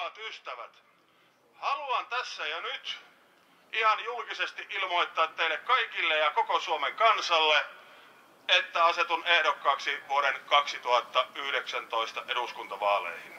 Rakkaat ystävät, haluan tässä ja nyt ihan julkisesti ilmoittaa teille kaikille ja koko Suomen kansalle, että asetun ehdokkaaksi vuoden 2019 eduskuntavaaleihin.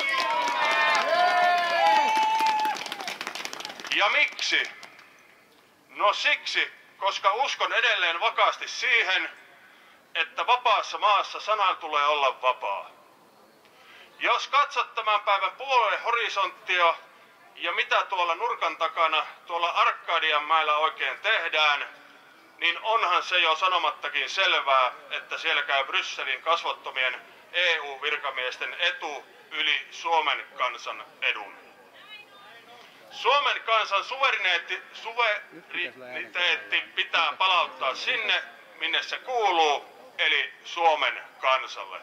Ja miksi? No siksi, koska uskon edelleen vakaasti siihen, että vapaassa maassa sanan tulee olla vapaa. Jos katsot tämän päivän puolueen horisonttia ja mitä tuolla nurkan takana, tuolla Arkadianmäellä oikein tehdään, niin onhan se jo sanomattakin selvää, että siellä käy Brysselin kasvottomien EU-virkamiesten etu yli Suomen kansan edun. Suomen kansan suvereniteetti pitää palauttaa sinne, minne se kuuluu, eli Suomen kansalle.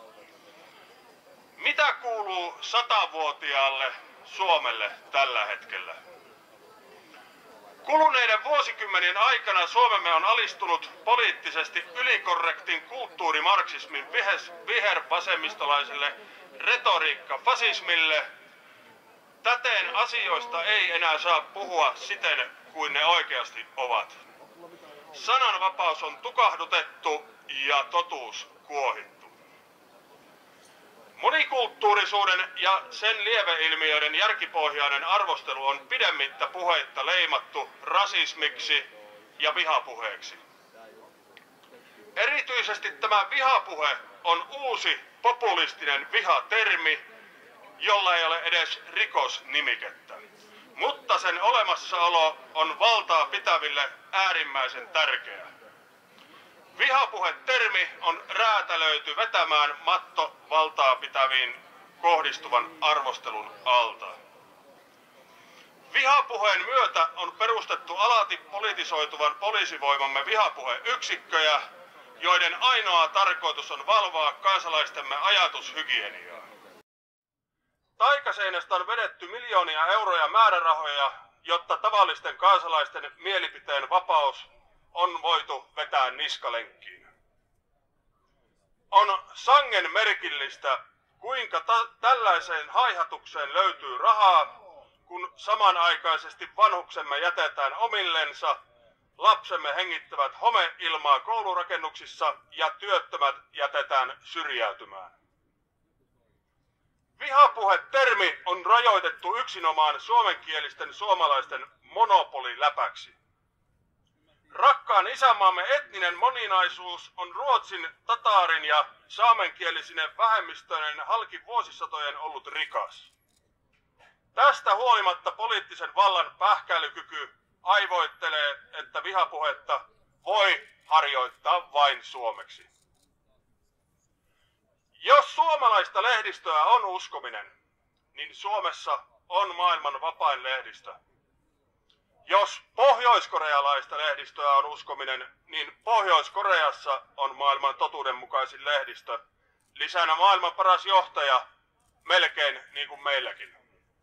Mitä kuuluu 100-vuotiaalle Suomelle tällä hetkellä? Kuluneiden vuosikymmenien aikana Suomemme on alistunut poliittisesti ylikorrektin kulttuurimarksismin vihervasemmistolaiselle retoriikkafasismille. Täten asioista ei enää saa puhua siten kuin ne oikeasti ovat. Sananvapaus on tukahdutettu ja totuus kuohittu. Monikulttuurisuuden ja sen lieveilmiöiden järkipohjainen arvostelu on pidemmittä puheitta leimattu rasismiksi ja vihapuheeksi. Erityisesti tämä vihapuhe on uusi populistinen vihatermi, jolla ei ole edes rikosnimikettä. Mutta sen olemassaolo on valtaa pitäville äärimmäisen tärkeä. Vihapuhe-termi on räätälöity vetämään matto valtaa pitäviin kohdistuvan arvostelun alta. Vihapuheen myötä on perustettu alati politisoituvan poliisivoimamme vihapuheyksikköjä, joiden ainoa tarkoitus on valvoa kansalaistemme ajatushygieniaa. Taikaseinästä on vedetty miljoonia euroja määrärahoja, jotta tavallisten kansalaisten mielipiteen vapaus on voitu vetää niskalenkkiin. On sangen merkillistä, kuinka tällaiseen haihatukseen löytyy rahaa, kun samanaikaisesti vanhuksemme jätetään omillensa, lapsemme hengittävät homeilmaa koulurakennuksissa ja työttömät jätetään syrjäytymään. Vihapuhe-termi on rajoitettu yksinomaan suomenkielisten suomalaisten monopoliläpäksi. Rakkaan isänmaamme etninen moninaisuus on ruotsin, tataarin ja saamenkielisine vähemmistöinen halki vuosisatojen ollut rikas. Tästä huolimatta poliittisen vallan pähkäilykyky aivoittelee, että vihapuhetta voi harjoittaa vain suomeksi. Jos suomalaista lehdistöä on uskominen, niin Suomessa on maailman vapain lehdistö. Jos pohjoiskorealaista lehdistöä on uskominen, niin Pohjois-Koreassa on maailman totuudenmukaisin lehdistö. Lisänä maailman paras johtaja, melkein niin kuin meilläkin.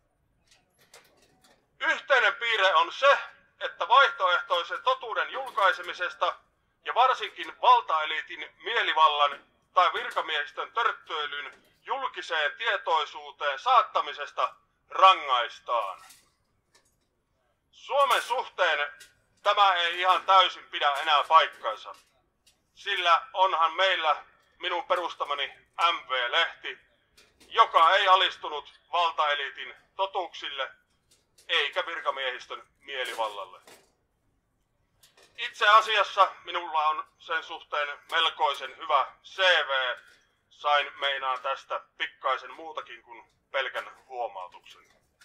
Yhteinen piirre on se, että vaihtoehtoisen totuuden julkaisemisesta ja varsinkin valtaeliitin mielivallan tai virkamiehistön törttöilyn julkiseen tietoisuuteen saattamisesta rangaistaan. Suomen suhteen tämä ei ihan täysin pidä enää paikkansa, sillä onhan meillä minun perustamani MV-lehti, joka ei alistunut valtaeliitin totuuksille eikä virkamiehistön mielivallalle. Itse asiassa minulla on sen suhteen melkoisen hyvä CV. Sain meinaan tästä pikkaisen muutakin kuin pelkän huomautuksen.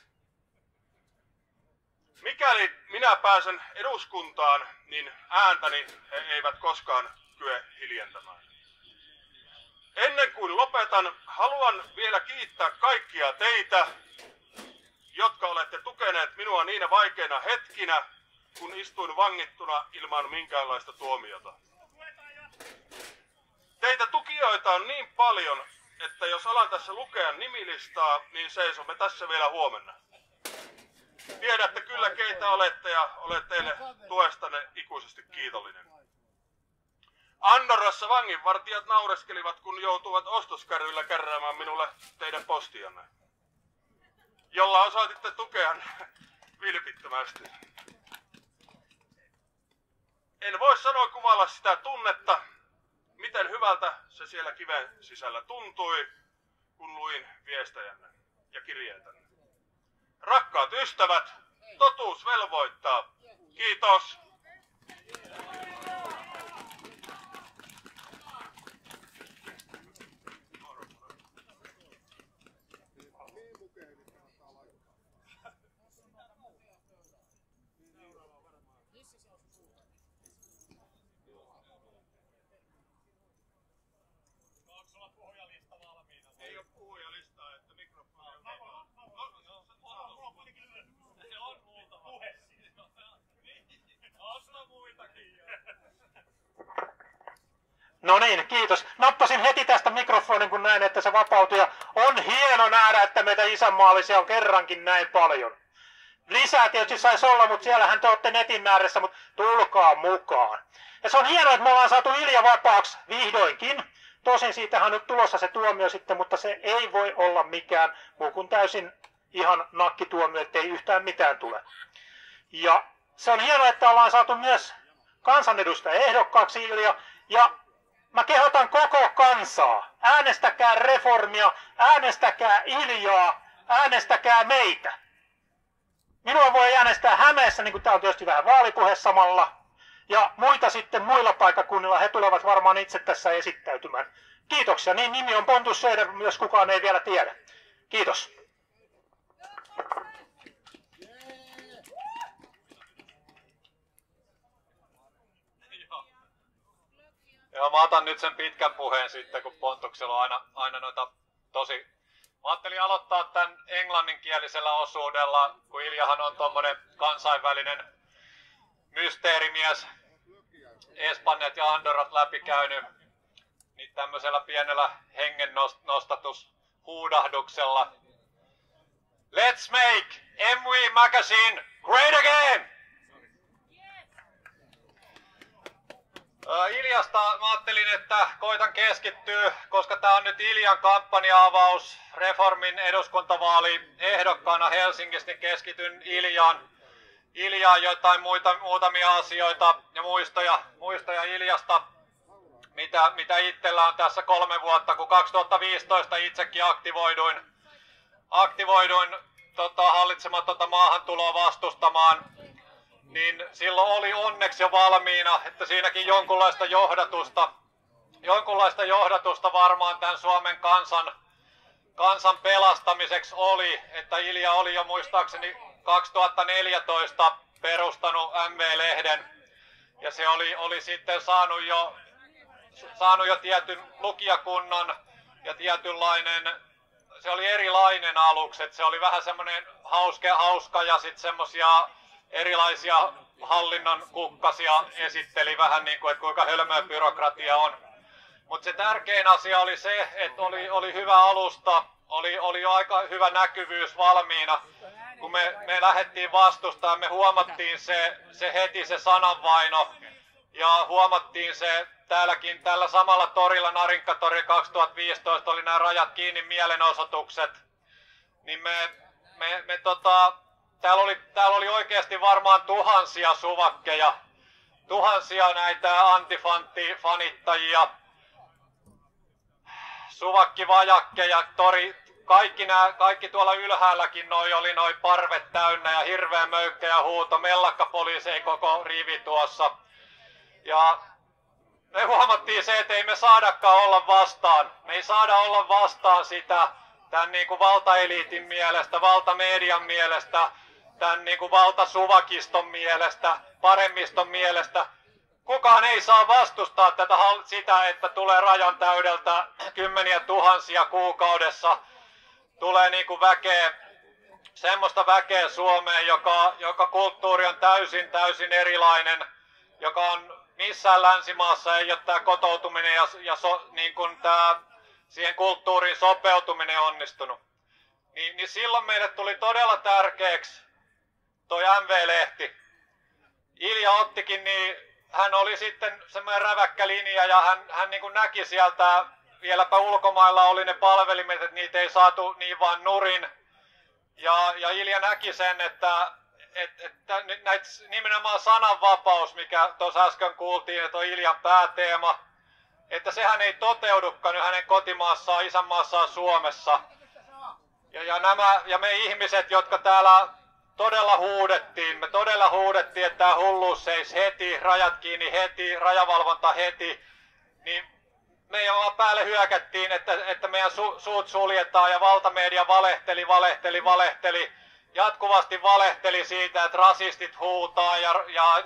Mikäli minä pääsen eduskuntaan, niin ääntäni he eivät koskaan kykene hiljentämään. Ennen kuin lopetan, haluan vielä kiittää kaikkia teitä, jotka olette tukeneet minua niinä vaikeina hetkinä, kun istuin vangittuna ilman minkäänlaista tuomiota. Teitä tukijoita on niin paljon, että jos alan tässä lukea nimilistaa, niin seisomme tässä vielä huomenna. Tiedätte kyllä keitä olette ja olen teille tuestanne ikuisesti kiitollinen. Andorrassa vanginvartijat naureskelivat, kun joutuvat ostoskärryillä kärräämään minulle teidän postianne. jolla osoititte tukea vilpittömästi. En voi sanoa kuvailla sitä tunnetta, miten hyvältä se siellä kiven sisällä tuntui, kun luin viestejänne ja kirjeitänne. Rakkaat ystävät, totuus velvoittaa. Kiitos. Ei ole puhujalistaa, että mikrofoni on vapaa. Mulla on kuitenkin se on muutama puhe siis. On muitakin jo. No niin, kiitos. Nappasin heti tästä mikrofonin, kun näin, että se vapautui. Ja on hieno nähdä, että meitä isänmaallisia on kerrankin näin paljon. Lisää tietysti saisi olla, mutta siellähän te olette netin ääressä, mutta tulkaa mukaan. Ja se on hienoa, että me ollaan saatu Ilja vapaaksi vihdoinkin. Tosin siitähän on nyt tulossa se tuomio sitten, mutta se ei voi olla mikään muu kuin täysin ihan nakkituomio, ettei yhtään mitään tule. Ja se on hienoa, että ollaan saatu myös kansanedustaja ehdokkaaksi Ilja. Ja mä kehotan koko kansaa, äänestäkää reformia, äänestäkää Iljaa, äänestäkää meitä. Minua voi äänestää Hämeessä, niin kuin tää on tietysti vähän vaalipuhe samalla. Ja muita sitten muilla paikkakunnilla, he tulevat varmaan itse tässä esittäytymään. Kiitoksia, niin nimi on Pontus Söder, jos kukaan ei vielä tiedä. Kiitos. Joo, mä otan nyt sen pitkän puheen sitten, kun Pontuksella on aina noita tosi... Mä ajattelin aloittaa tämän englanninkielisellä osuudella, kun Iljahan on tommonen kansainvälinen mysteerimies, Espanjat ja Andorrat läpikäynyt, niin tämmöisellä pienellä hengennostatushuudahduksella. Let's make MV Magazine great again! Iljasta mä ajattelin, että koitan keskittyä, koska tää on nyt Iljan kampanja-avaus Reformin eduskuntavaali ehdokkaana Helsingissä, niin keskityn Iljaan jotain muutamia asioita ja muistoja Iljasta, mitä itsellä on tässä 3 vuotta, kun 2015 itsekin aktivoiduin hallitsematonta maahantuloa vastustamaan, niin silloin oli onneksi jo valmiina, että siinäkin jonkunlaista johdatusta varmaan tämän Suomen kansan pelastamiseksi oli, että Ilja oli jo muistaakseni 2014 perustanut MV-lehden ja se oli sitten saanut jo tietyn lukijakunnan ja tietynlainen, se oli erilainen aluksi, että se oli vähän semmoinen hauska ja sitten semmosia erilaisia hallinnon kukkasia esitteli vähän niin kuin, että kuinka hölmöä byrokratia on. Mutta se tärkein asia oli se, että oli hyvä alusta, oli jo aika hyvä näkyvyys valmiina. Kun me lähdettiin vastustamaan, me huomattiin se heti se sananvaino ja huomattiin se täälläkin tällä samalla torilla, Narinkkatori 2015 oli nämä rajat kiinni mielenosoitukset, niin täällä oli oikeasti varmaan tuhansia suvakkeja, tuhansia näitä antifanittajia, suvakkivajakkeja, kaikki tuolla ylhäälläkin oli parvet täynnä ja hirveä möykkä ja huuto, mellakkapoliisei koko rivi tuossa. Ja me huomattiin se, että ei me saadakaan olla vastaan. Me ei saada olla vastaan sitä tämän niin kuin valtaeliitin mielestä, valtamedian mielestä, tämän niin kuin valtasuvakiston mielestä, paremmiston mielestä. Kukaan ei saa vastustaa sitä, että tulee rajan täydeltä kymmeniä tuhansia kuukaudessa. Tulee niin kuin semmoista väkeä Suomeen, joka kulttuuri on täysin erilainen, joka on missään länsimaassa ei ole tämä kotoutuminen niin kuin tämä siihen kulttuuriin sopeutuminen onnistunut. Niin silloin meille tuli todella tärkeäksi toi MV-lehti. Ilja ottikin, niin hän oli sitten semmoinen räväkkä linja ja hän niin kuin näki sieltä, vieläpä ulkomailla oli ne palvelimet, että niitä ei saatu niin vaan nurin. Ja Ilja näki sen, että näitä nimenomaan sananvapaus, mikä tuossa äsken kuultiin, että on Iljan pääteema, että sehän ei toteudukaan hänen kotimaassaan, isänmaassaan Suomessa. Ja me ihmiset, jotka täällä todella huudettiin, että tämä hulluus seis heti, rajat kiinni heti, rajavalvonta heti, niin meidän vaan päälle hyökättiin, että meidän suut suljetaan ja valtamedia valehteli, jatkuvasti valehteli siitä, että rasistit huutaa ja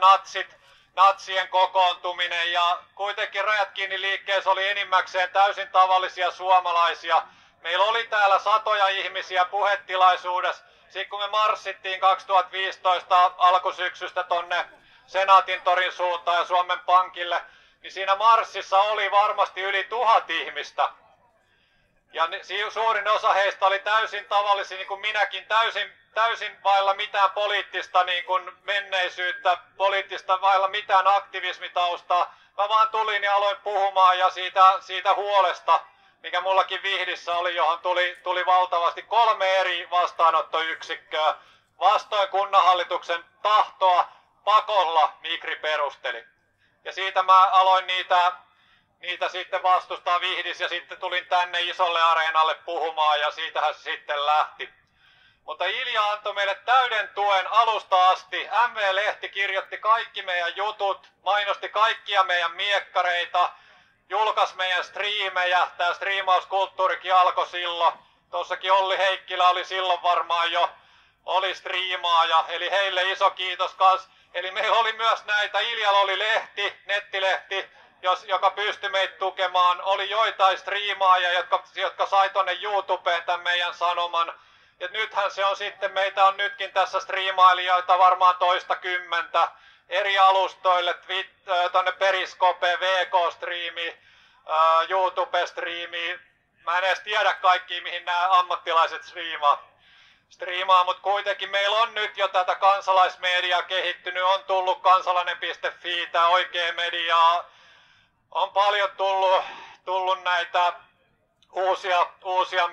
natsien kokoontuminen ja kuitenkin rajat kiinni liikkeessä oli enimmäkseen täysin tavallisia suomalaisia. Meillä oli täällä satoja ihmisiä puhetilaisuudessa. Sitten kun me marssittiin 2015 alkusyksystä tonne Senaatintorin suuntaan ja Suomen Pankille, niin siinä marssissa oli varmasti yli 1000 ihmistä. Ja suurin osa heistä oli täysin tavallisia, niin kuin minäkin, täysin vailla mitään poliittista niin kuin menneisyyttä, poliittista vailla mitään aktivismitaustaa. Mä vaan tulin ja aloin puhumaan ja siitä huolesta, mikä mullakin Vihdissä oli, johon tuli valtavasti 3 eri vastaanottoyksikköä. Vastoin kunnanhallituksen tahtoa pakolla Migri perusteli. Ja siitä mä aloin niitä sitten vastustaa Vihdissä ja sitten tulin tänne isolle areenalle puhumaan ja siitähän se sitten lähti. Mutta Ilja antoi meille täyden tuen alusta asti. MV-lehti kirjoitti kaikki meidän jutut, mainosti kaikkia meidän miekkareita, julkaisi meidän striimejä. Tämä striimauskulttuurikin alkoi silloin. Tuossakin Olli Heikkilä oli silloin varmaan jo, oli striimaaja, eli heille iso kiitos kans. Eli meillä oli myös näitä, Iljalla oli lehti, nettilehti, joka pystyi meitä tukemaan. Oli joitain striimaajia, jotka sai tonne YouTubeen tämän meidän sanoman. Ja nythän se on sitten, meitä on nytkin tässä striimailijoita varmaan 20 eri alustoille, tonne Periscope, VK-striimi, YouTube-striimi. Mä en edes tiedä kaikkia, mihin nämä ammattilaiset striimaa, mutta kuitenkin meillä on nyt jo tätä kansalaismediaa kehittynyt, on tullut kansalainen.fi, tämä oikea mediaa, on paljon tullut näitä uusia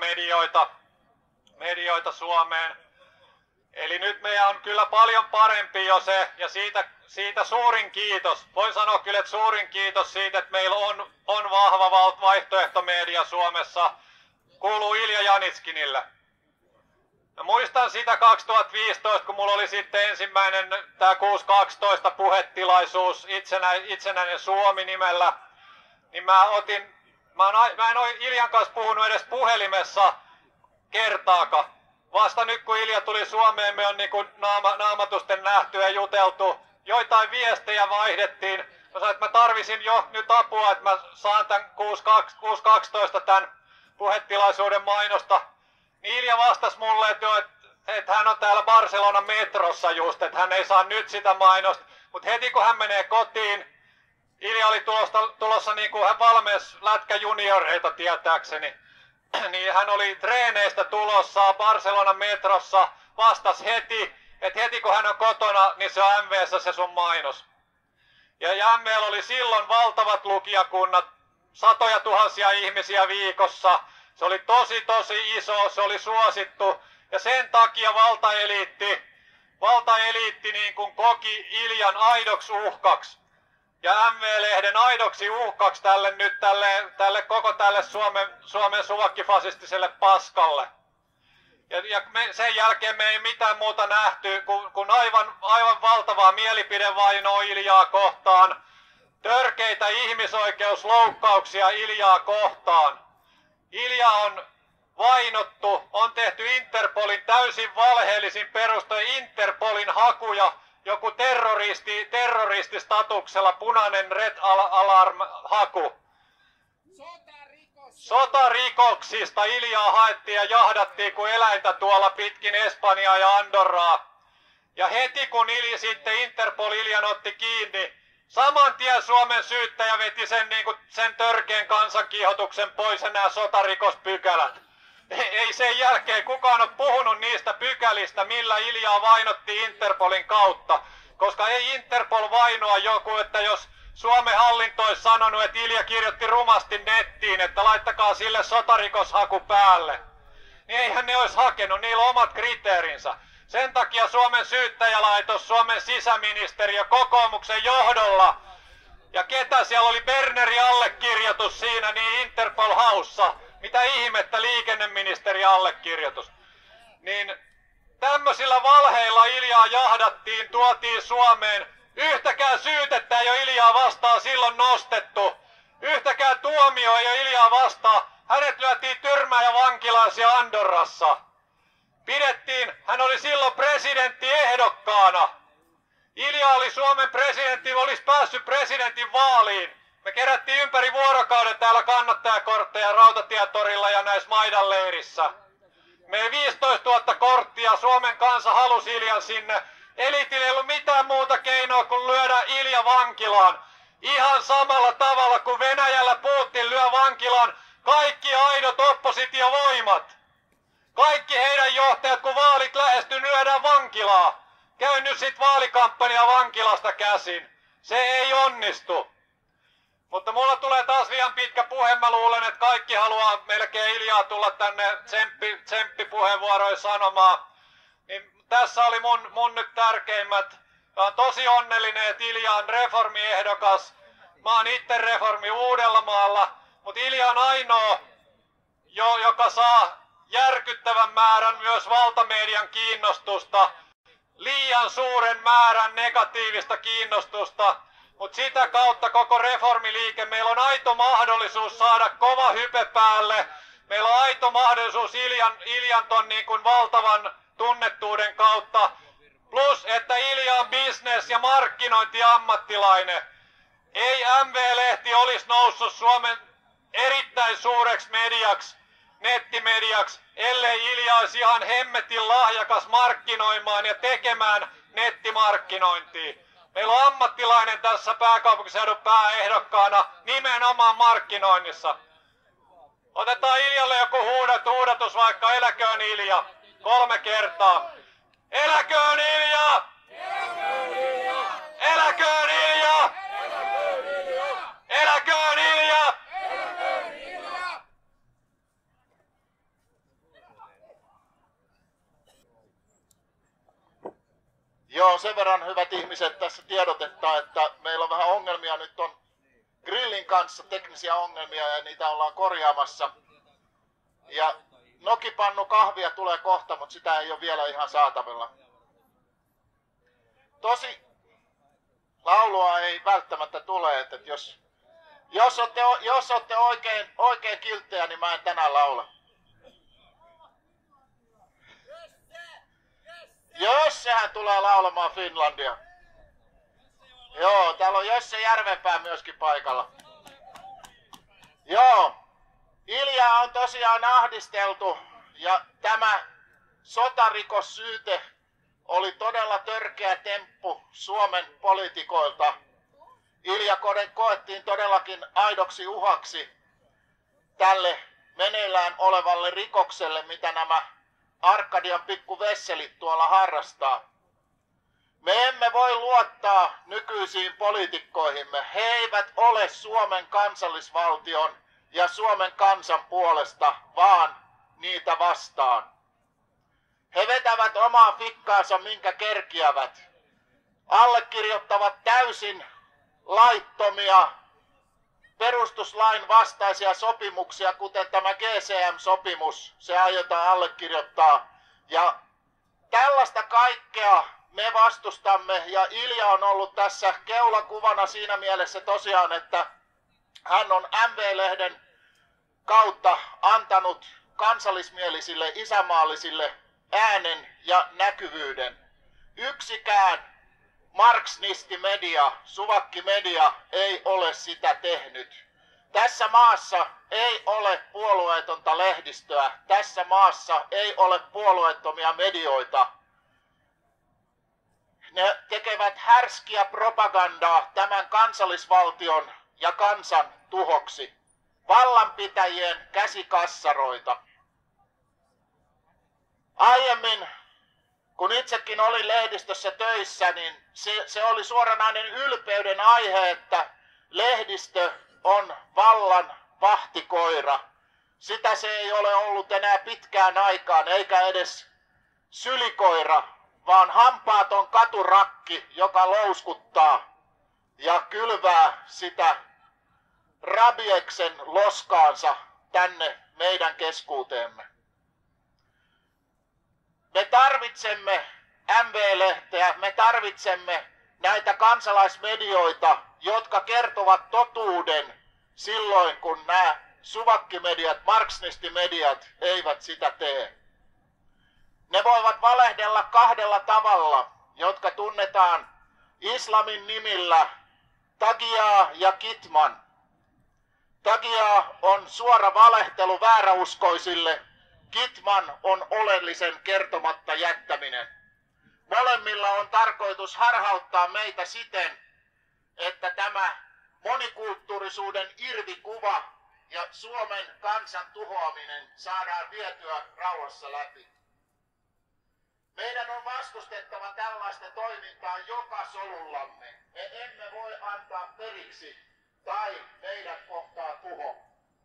medioita Suomeen. Eli nyt meidän on kyllä paljon parempi jo se, ja siitä suurin kiitos. Voin sanoa kyllä, että suurin kiitos siitä, että meillä on vahva vaihtoehtomedia Suomessa, kuuluu Ilja Janitskinille. Mä muistan sitä 2015, kun mulla oli sitten ensimmäinen tää 612 puhetilaisuus Itsenäinen Suomi nimellä, niin mä en ole Iljan kanssa puhunut edes puhelimessa kertaakaan. Vasta nyt kun Ilja tuli Suomeen, me on niinku naamatusten nähty ja juteltu. Joitain viestejä vaihdettiin. Mä sanoin, että mä tarvisin jo nyt apua, että mä saan tän 612 tän puhetilaisuuden mainosta. Niin Ilja vastasi mulle, että hän on täällä Barcelonan metrossa just, että hän ei saa nyt sitä mainosta. Mutta heti kun hän menee kotiin, Ilja oli tulossa niin kuin hän valmensi lätkäjunioreita tietääkseni. Niin hän oli treeneistä tulossa Barcelonan metrossa, vastasi heti kun hän on kotona, niin se on MV:ssä se sun mainos. Ja MV:llä oli silloin valtavat lukijakunnat, satoja tuhansia ihmisiä viikossa. Se oli tosi iso, se oli suosittu ja sen takia valtaeliitti niin kuin koki Iljan aidoksi uhkaksi. Ja MV-lehden aidoksi uhkaksi tälle koko Suomen suvakkifasistiselle paskalle. Ja sen jälkeen me ei mitään muuta nähty kuin aivan valtavaa mielipidevainoa Iljaa kohtaan. Törkeitä ihmisoikeusloukkauksia Iljaa kohtaan. Ilja on vainottu, on tehty Interpolin täysin valheellisin perustein Interpolin hakuja, joku terrorististatuksella punainen red alarm haku. Sotarikoksista Iljaa haettiin ja jahdattiin kuin eläintä tuolla pitkin Espanjaa ja Andorraa. Ja heti kun Interpol Iljan otti kiinni, saman tien Suomen syyttäjä veti sen törkeän kansankiihotuksen pois ja nämä sotarikospykälät. Ei sen jälkeen kukaan ole puhunut niistä pykälistä, millä Iljaa vainottiin Interpolin kautta. Koska ei Interpol vainoa joku, että jos Suomen hallinto olisi sanonut, että Ilja kirjoitti rumasti nettiin, että laittakaa sille sotarikoshaku päälle. niin eihän ne olisi hakenut, niillä on omat kriteerinsä. Sen takia Suomen syyttäjälaitos, Suomen sisäministeriö kokoomuksen johdolla, ja ketä siellä oli Bernerin allekirjoitus siinä, niin Interpol haussa, mitä ihmettä liikenneministeri allekirjoitus. Niin tämmöisillä valheilla Iljaa jahdattiin, tuotiin Suomeen. Yhtäkään syytettä ei ole Iljaa vastaan silloin nostettu. Yhtäkään tuomio ei ole Iljaa vastaan. Hänet lyötiin tyrmää ja vankilaisia Andorrassa. Hän oli silloin presidenttiehdokkaana. Ilja oli Suomen presidentti, olisi päässyt presidentin vaaliin. Me kerättiin ympäri vuorokauden täällä kannattajakortteja Rautatietorilla ja näissä Maidan leirissä. Me 15 000 korttia, Suomen kansa halusi Iljan sinne. Elitillä ei ollut mitään muuta keinoa kuin lyödä Ilja vankilaan. Ihan samalla tavalla kuin Venäjällä Putin lyö vankilaan kaikki aidot oppositiovoimat. Kaikki heidän johtajat, kun vaalit lähestyy, lyödään vankilaa. Käy nyt sit vaalikampanja vankilasta käsin. Se ei onnistu. Mutta mulla tulee taas liian pitkä puhe. Mä luulen, että kaikki haluaa melkein Iljaa tulla tänne tsemppipuheenvuoroja sanomaan. Niin tässä oli mun nyt tärkeimmät. Mä oon tosi onnellinen, että Ilja on reformiehdokas. Mä oon itse reformi Uudellamaalla. Mutta Ilja on ainoa, joka saa järkyttävän määrän myös valtamedian kiinnostusta. Liian suuren määrän negatiivista kiinnostusta. Mutta sitä kautta koko reformiliike, meillä on aito mahdollisuus saada kova hype päälle. Meillä on aito mahdollisuus Iljan ton niin kuin valtavan tunnettuuden kautta. Plus, että Ilja on business- ja markkinointiammattilainen. Ei MV-lehti olisi noussut Suomen erittäin suureksi mediaksi, nettimediaksi, ellei Ilja olisi ihan hemmetin lahjakas markkinoimaan ja tekemään nettimarkkinointia. Meillä on ammattilainen tässä pääkaupunkiseudun pääehdokkaana nimenomaan markkinoinnissa. Otetaan Iljalle joku huudatus vaikka, eläköön Ilja, 3 kertaa. Eläköön Ilja! Eläköön Ilja! Eläköön Ilja! Eläköön Ilja! Joo, sen verran hyvät ihmiset tässä tiedotetta, että meillä on vähän ongelmia nyt on grillin kanssa, teknisiä ongelmia ja niitä ollaan korjaamassa. Ja nokipannu kahvia tulee kohta, mutta sitä ei ole vielä ihan saatavilla. Tosi laulua ei välttämättä tule, että jos olette oikein kilttejä, niin mä en tänään laula. Jos sehän tulee laulamaan Finlandia. Joo, täällä on Jösse Järvenpää myöskin paikalla. Joo, Iljaa on tosiaan ahdisteltu ja tämä sotarikossyyte oli todella törkeä temppu Suomen poliitikoilta. Ilja koettiin todellakin aidoksi uhaksi tälle meneillään olevalle rikokselle, mitä nämä Arkadian pikkuvesselit tuolla harrastaa. Me emme voi luottaa nykyisiin poliitikkoihimme. He eivät ole Suomen kansallisvaltion ja Suomen kansan puolesta, vaan niitä vastaan. He vetävät omaa fikkaansa, minkä kerkiävät. Allekirjoittavat täysin laittomia perustuslain vastaisia sopimuksia, kuten tämä GCM-sopimus, se aiotaan allekirjoittaa. Ja tällaista kaikkea me vastustamme, ja Ilja on ollut tässä keulakuvana siinä mielessä tosiaan, että hän on MV-lehden kautta antanut kansallismielisille, isänmaallisille äänen ja näkyvyyden. Yksikään marksnistimedia, suvakkimedia ei ole sitä tehnyt. Tässä maassa ei ole puolueetonta lehdistöä. Tässä maassa ei ole puolueettomia medioita. Ne tekevät härskiä propagandaa tämän kansallisvaltion ja kansan tuhoksi. Vallanpitäjien käsikassaroita. Aiemmin, kun itsekin olin lehdistössä töissä, niin se oli suoranainen ylpeyden aihe, että lehdistö on vallan vahtikoira. Sitä se ei ole ollut enää pitkään aikaan, eikä edes sylikoira, vaan hampaaton katurakki, joka louskuttaa ja kylvää sitä rabieksen loskaansa tänne meidän keskuuteemme. Me tarvitsemme MV-lehteä, me tarvitsemme näitä kansalaismedioita, jotka kertovat totuuden silloin, kun nämä suvakkimediat, marksistimediat eivät sitä tee. Ne voivat valehdella kahdella tavalla, jotka tunnetaan islamin nimillä tagia ja kitman. Tagia on suora valehtelu vääräuskoisille, kitman on oleellisen kertomatta jättäminen. Molemmilla on tarkoitus harhauttaa meitä siten, että tämä monikulttuurisuuden irvikuva ja Suomen kansan tuhoaminen saadaan vietyä rauhassa läpi. Meidän on vastustettava tällaista toimintaa joka solullamme. Me emme voi antaa periksi tai meidät kohtaa tuho.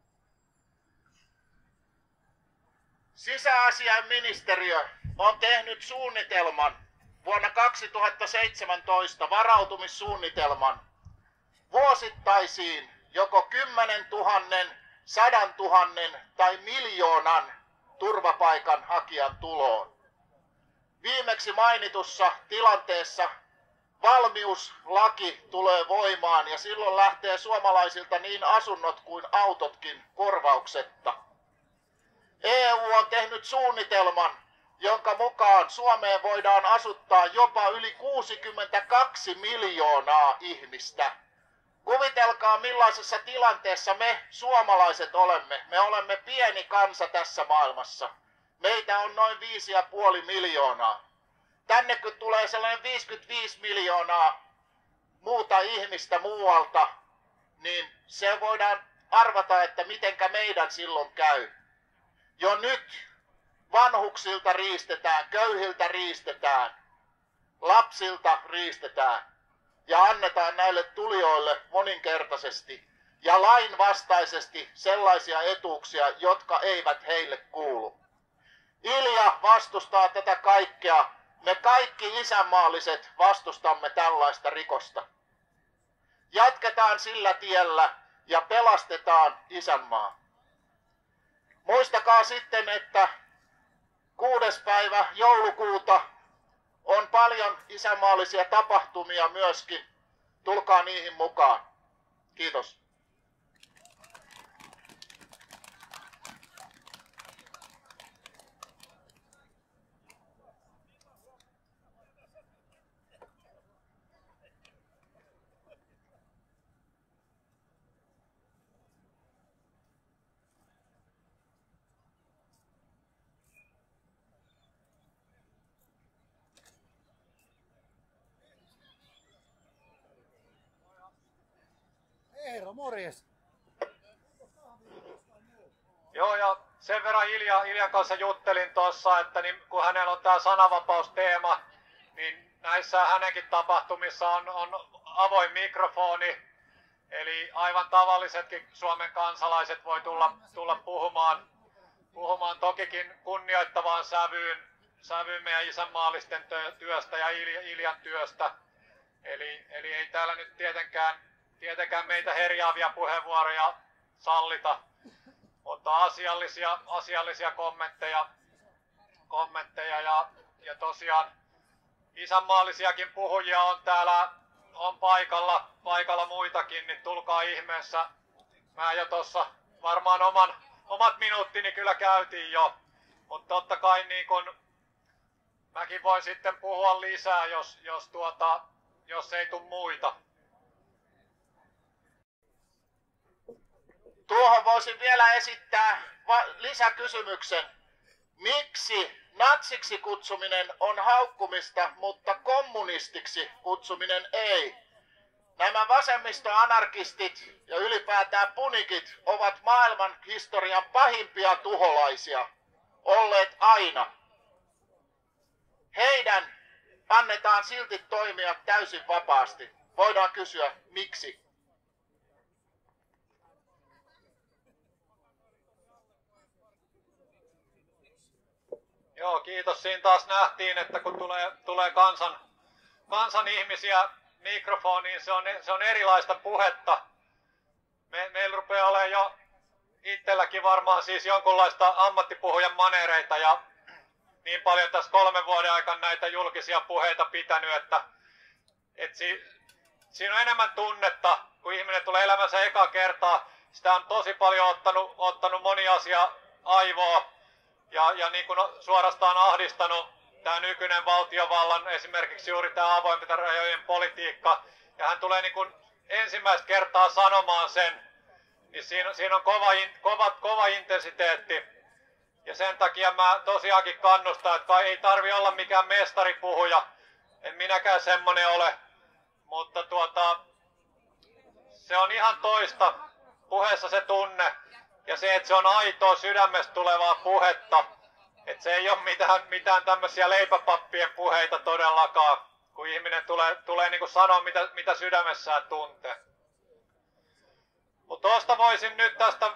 Sisäasiainministeriö on tehnyt suunnitelman vuonna 2017, varautumissuunnitelman vuosittaisiin joko 10 000, 100 000 tai miljoonan turvapaikanhakijan tuloon. Viimeksi mainitussa tilanteessa valmiuslaki tulee voimaan ja silloin lähtee suomalaisilta niin asunnot kuin autotkin korvauksetta. EU on tehnyt suunnitelman, jonka mukaan Suomeen voidaan asuttaa jopa yli 62 miljoonaa ihmistä. Kuvitelkaa millaisessa tilanteessa me suomalaiset olemme. Me olemme pieni kansa tässä maailmassa. Meitä on noin 5,5 miljoonaa. Tänne kun tulee sellainen 55 miljoonaa muuta ihmistä muualta, niin se voidaan arvata, että mitenkä meidän silloin käy. Jo nyt vanhuksilta riistetään, köyhiltä riistetään, lapsilta riistetään ja annetaan näille tulijoille moninkertaisesti ja lainvastaisesti sellaisia etuuksia, jotka eivät heille kuulu. Ilja vastustaa tätä kaikkea. Me kaikki isänmaalliset vastustamme tällaista rikosta. Jatketaan sillä tiellä ja pelastetaan isänmaa. Muistakaa sitten, että 6. päivä joulukuuta on paljon isänmaallisia tapahtumia myöskin. Tulkaa niihin mukaan. Kiitos. Eero, morjes. Joo, ja sen verran Iljan kanssa juttelin tuossa, että niin, kun hänellä on tämä sananvapausteema, niin näissä hänenkin tapahtumissa on avoin mikrofoni. Eli aivan tavallisetkin Suomen kansalaiset voi tulla puhumaan tokikin kunnioittavaan sävyyn meidän isänmaallisten työstä ja Iljan työstä. Eli ei täällä nyt tietenkään meitä herjaavia puheenvuoroja sallita, mutta asiallisia kommentteja ja tosiaan isänmaallisiakin puhujia on täällä paikalla muitakin, niin tulkaa ihmeessä. Mä jo tossa varmaan omat minuuttini kyllä käytiin jo, mutta totta kai niin kun mäkin voin sitten puhua lisää, jos ei tule muita. Tuohon voisin vielä esittää lisäkysymyksen. Miksi natsiksi kutsuminen on haukkumista, mutta kommunistiksi kutsuminen ei? Nämä vasemmistoanarkistit ja ylipäätään punikit ovat maailman historian pahimpia tuholaisia, olleet aina. Heidän annetaan silti toimia täysin vapaasti. Voidaan kysyä, miksi? Joo, kiitos. Siinä taas nähtiin, että kun tulee kansan ihmisiä mikrofoniin, se on erilaista puhetta. Meillä rupeaa olemaan jo itselläkin varmaan siis jonkunlaista ammattipuhujan manereita ja niin paljon tässä 3 vuoden aikana näitä julkisia puheita pitänyt, että siinä on enemmän tunnetta, kun ihminen tulee elämänsä eka kertaa. Sitä on tosi paljon ottanut moni asia aivoa ja niin kuin suorastaan ahdistanut tämä nykyinen valtiovallan, esimerkiksi juuri tämä avointen rajojen politiikka. Ja hän tulee niin kuin ensimmäistä kertaa sanomaan sen, niin siinä on kova intensiteetti. Ja sen takia mä tosiaankin kannustan, että ei tarvi olla mikään mestaripuhuja. En minäkään semmonen ole. Mutta se on ihan toista puheessa se tunne. Ja se, että se on aitoa sydämestä tulevaa puhetta. Että se ei ole mitään tämmöisiä leipäpappien puheita todellakaan. Kun ihminen tulee niin kuin sanoa, mitä sydämessään tuntee. Mutta tuosta voisin nyt tästä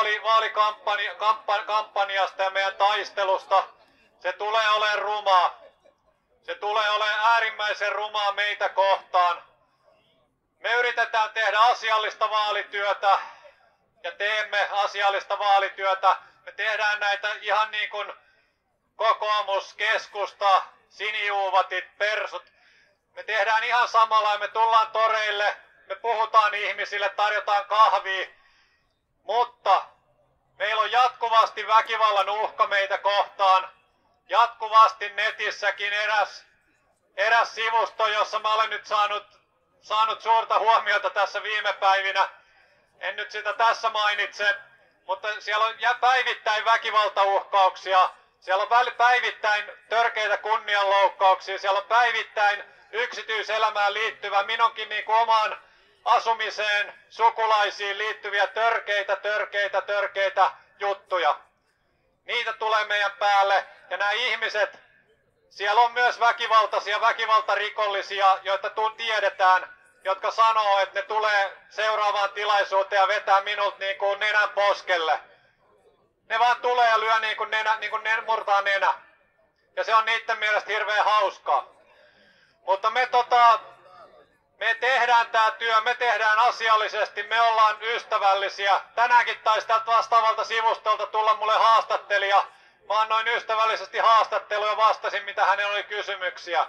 vaalikampanjasta ja meidän taistelusta. Se tulee olemaan rumaa. Se tulee olemaan äärimmäisen rumaa meitä kohtaan. Me yritetään tehdä asiallista vaalityötä ja teemme asiallista vaalityötä. Me tehdään näitä ihan niin kuin kokoomus, keskusta, sinijuuvatit, persut. Me tehdään ihan samalla ja me tullaan toreille. Me puhutaan ihmisille, tarjotaan kahvia, mutta meillä on jatkuvasti väkivallan uhka meitä kohtaan. Jatkuvasti netissäkin eräs sivusto, jossa mä olen nyt saanut suurta huomiota tässä viime päivinä. En nyt sitä tässä mainitse, mutta siellä on päivittäin väkivaltauhkauksia. Siellä on päivittäin törkeitä kunnianloukkauksia. Siellä on päivittäin yksityiselämään liittyvä minunkin niin kuin omaan asumiseen, sukulaisiin liittyviä törkeitä juttuja. Niitä tulee meidän päälle. Ja nämä ihmiset, siellä on myös väkivaltarikollisia, joita tiedetään, jotka sanoo, että ne tulee seuraavaan tilaisuuteen ja vetää minulta niin kuin nenän poskelle. Ne vaan tulee ja lyö niin kuin murtaa nenä. Ja se on niiden mielestä hirveän hauskaa. Mutta me tehdään tää työ, me tehdään asiallisesti, me ollaan ystävällisiä. Tänäänkin taisi tältä vastaavalta sivustolta tulla mulle haastattelija. Mä annoin ystävällisesti haastattelua ja vastasin, mitä hänellä oli kysymyksiä.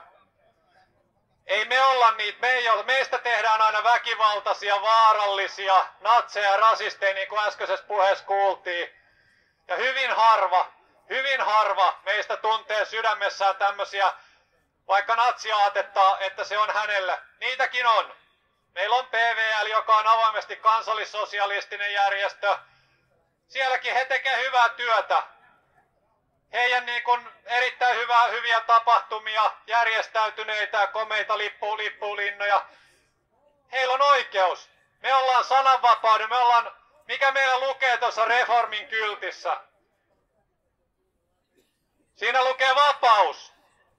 Ei me olla niitä, meistä tehdään aina väkivaltaisia, vaarallisia, natseja ja rasisteja, niin kuin äskeisessä puheessa kuultiin. Ja hyvin harva meistä tuntee sydämessään tämmöisiä, vaikka natsiaatetta, että se on hänelle. Niitäkin on. Meillä on PVL, joka on avoimesti kansallissosialistinen järjestö. Sielläkin he tekevät hyvää työtä. Heidän niin kuin erittäin hyviä tapahtumia, järjestäytyneitä, komeita lippulinnoja. Heillä on oikeus. Me ollaan sananvapauden, mikä meillä lukee tuossa Reformin kyltissä. Siinä lukee vapaus.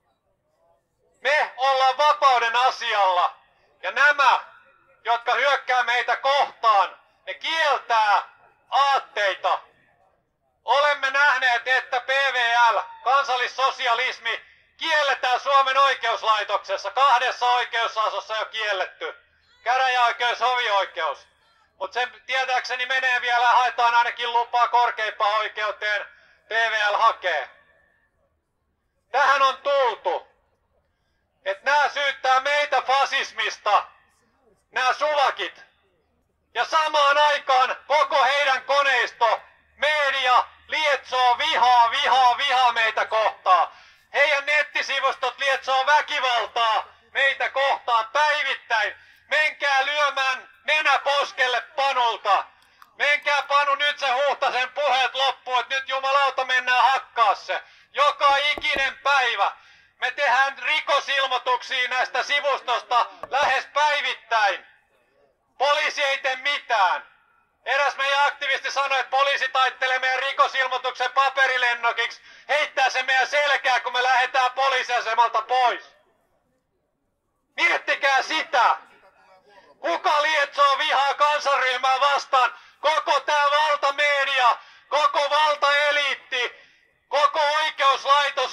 Me ollaan vapauden asialla. Ja nämä, jotka hyökkää meitä kohtaan, ne kieltää aatteita. Olemme nähneet, että PVL, kansallissosialismi, kielletään Suomen oikeuslaitoksessa. 2 oikeusasossa jo kielletty. Käräjäoikeus, hovioikeus. Mutta se tietääkseni menee vielä, haetaan ainakin lupaa korkeimpaan oikeuteen, PVL hakee. Tähän on tultu. Että nämä syyttää meitä fasismista, nämä suvakit. Ja samaan aikaan koko heidän koneisto, media, lietsoo vihaa meitä kohtaan. Heidän nettisivustot lietsoo väkivaltaa meitä kohtaan päivittäin. Menkää lyömään nenä poskelle Panulta. Menkää Panu, nyt se Huhtasen puheet loppuu, että nyt jumalauta mennään hakkaa se. Joka ikinen päivä. Me tehdään rikosilmoituksia näistä sivustosta lähes päivittäin. Poliisi ei tee mitään. Eräs meidän aktivisti sanoi, että poliisi taittelee meidän rikosilmoituksen paperilennokiksi. Heittää se meidän selkää, kun me lähdetään poliisiasemalta pois. Miettikää sitä. Kuka lietsoo vihaa kansanryhmää vastaan? Koko tää valtamedia, koko valtaeliitti, koko oikeuslaitos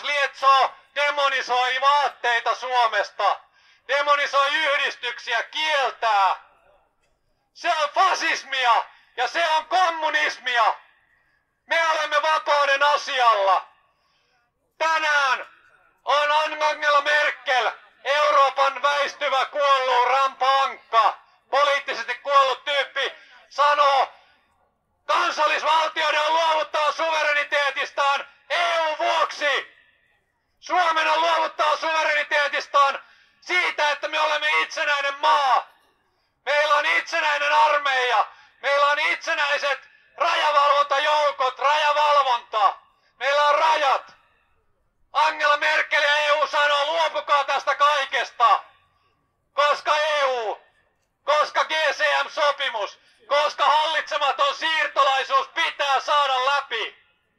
demonisoi vaatteita Suomesta, demonisoi yhdistyksiä, kieltää. Se on fasismia ja se on kommunismia. Me olemme vapauden asialla. Tänään on Angela Merkel, Euroopan väistyvä kuollut rampankka, poliittisesti kuollut tyyppi, sanoo, kansallisvaltioiden on luovuttaa suvereniteetistaan EU:n vuoksi. Suomen on luovuttaa suvereniteetistaan siitä, että me olemme itsenäinen maa. Meillä on itsenäinen armeija. Meillä on itsenäiset rajavalvontajoukot, rajavalvonta. Meillä on rajat. Angela Merkel ja EU sanoo, luopukaa tästä kaikesta. Koska EU, koska GCM-sopimus, koska hallitsematon siirtolaisuus pitää saada läpi.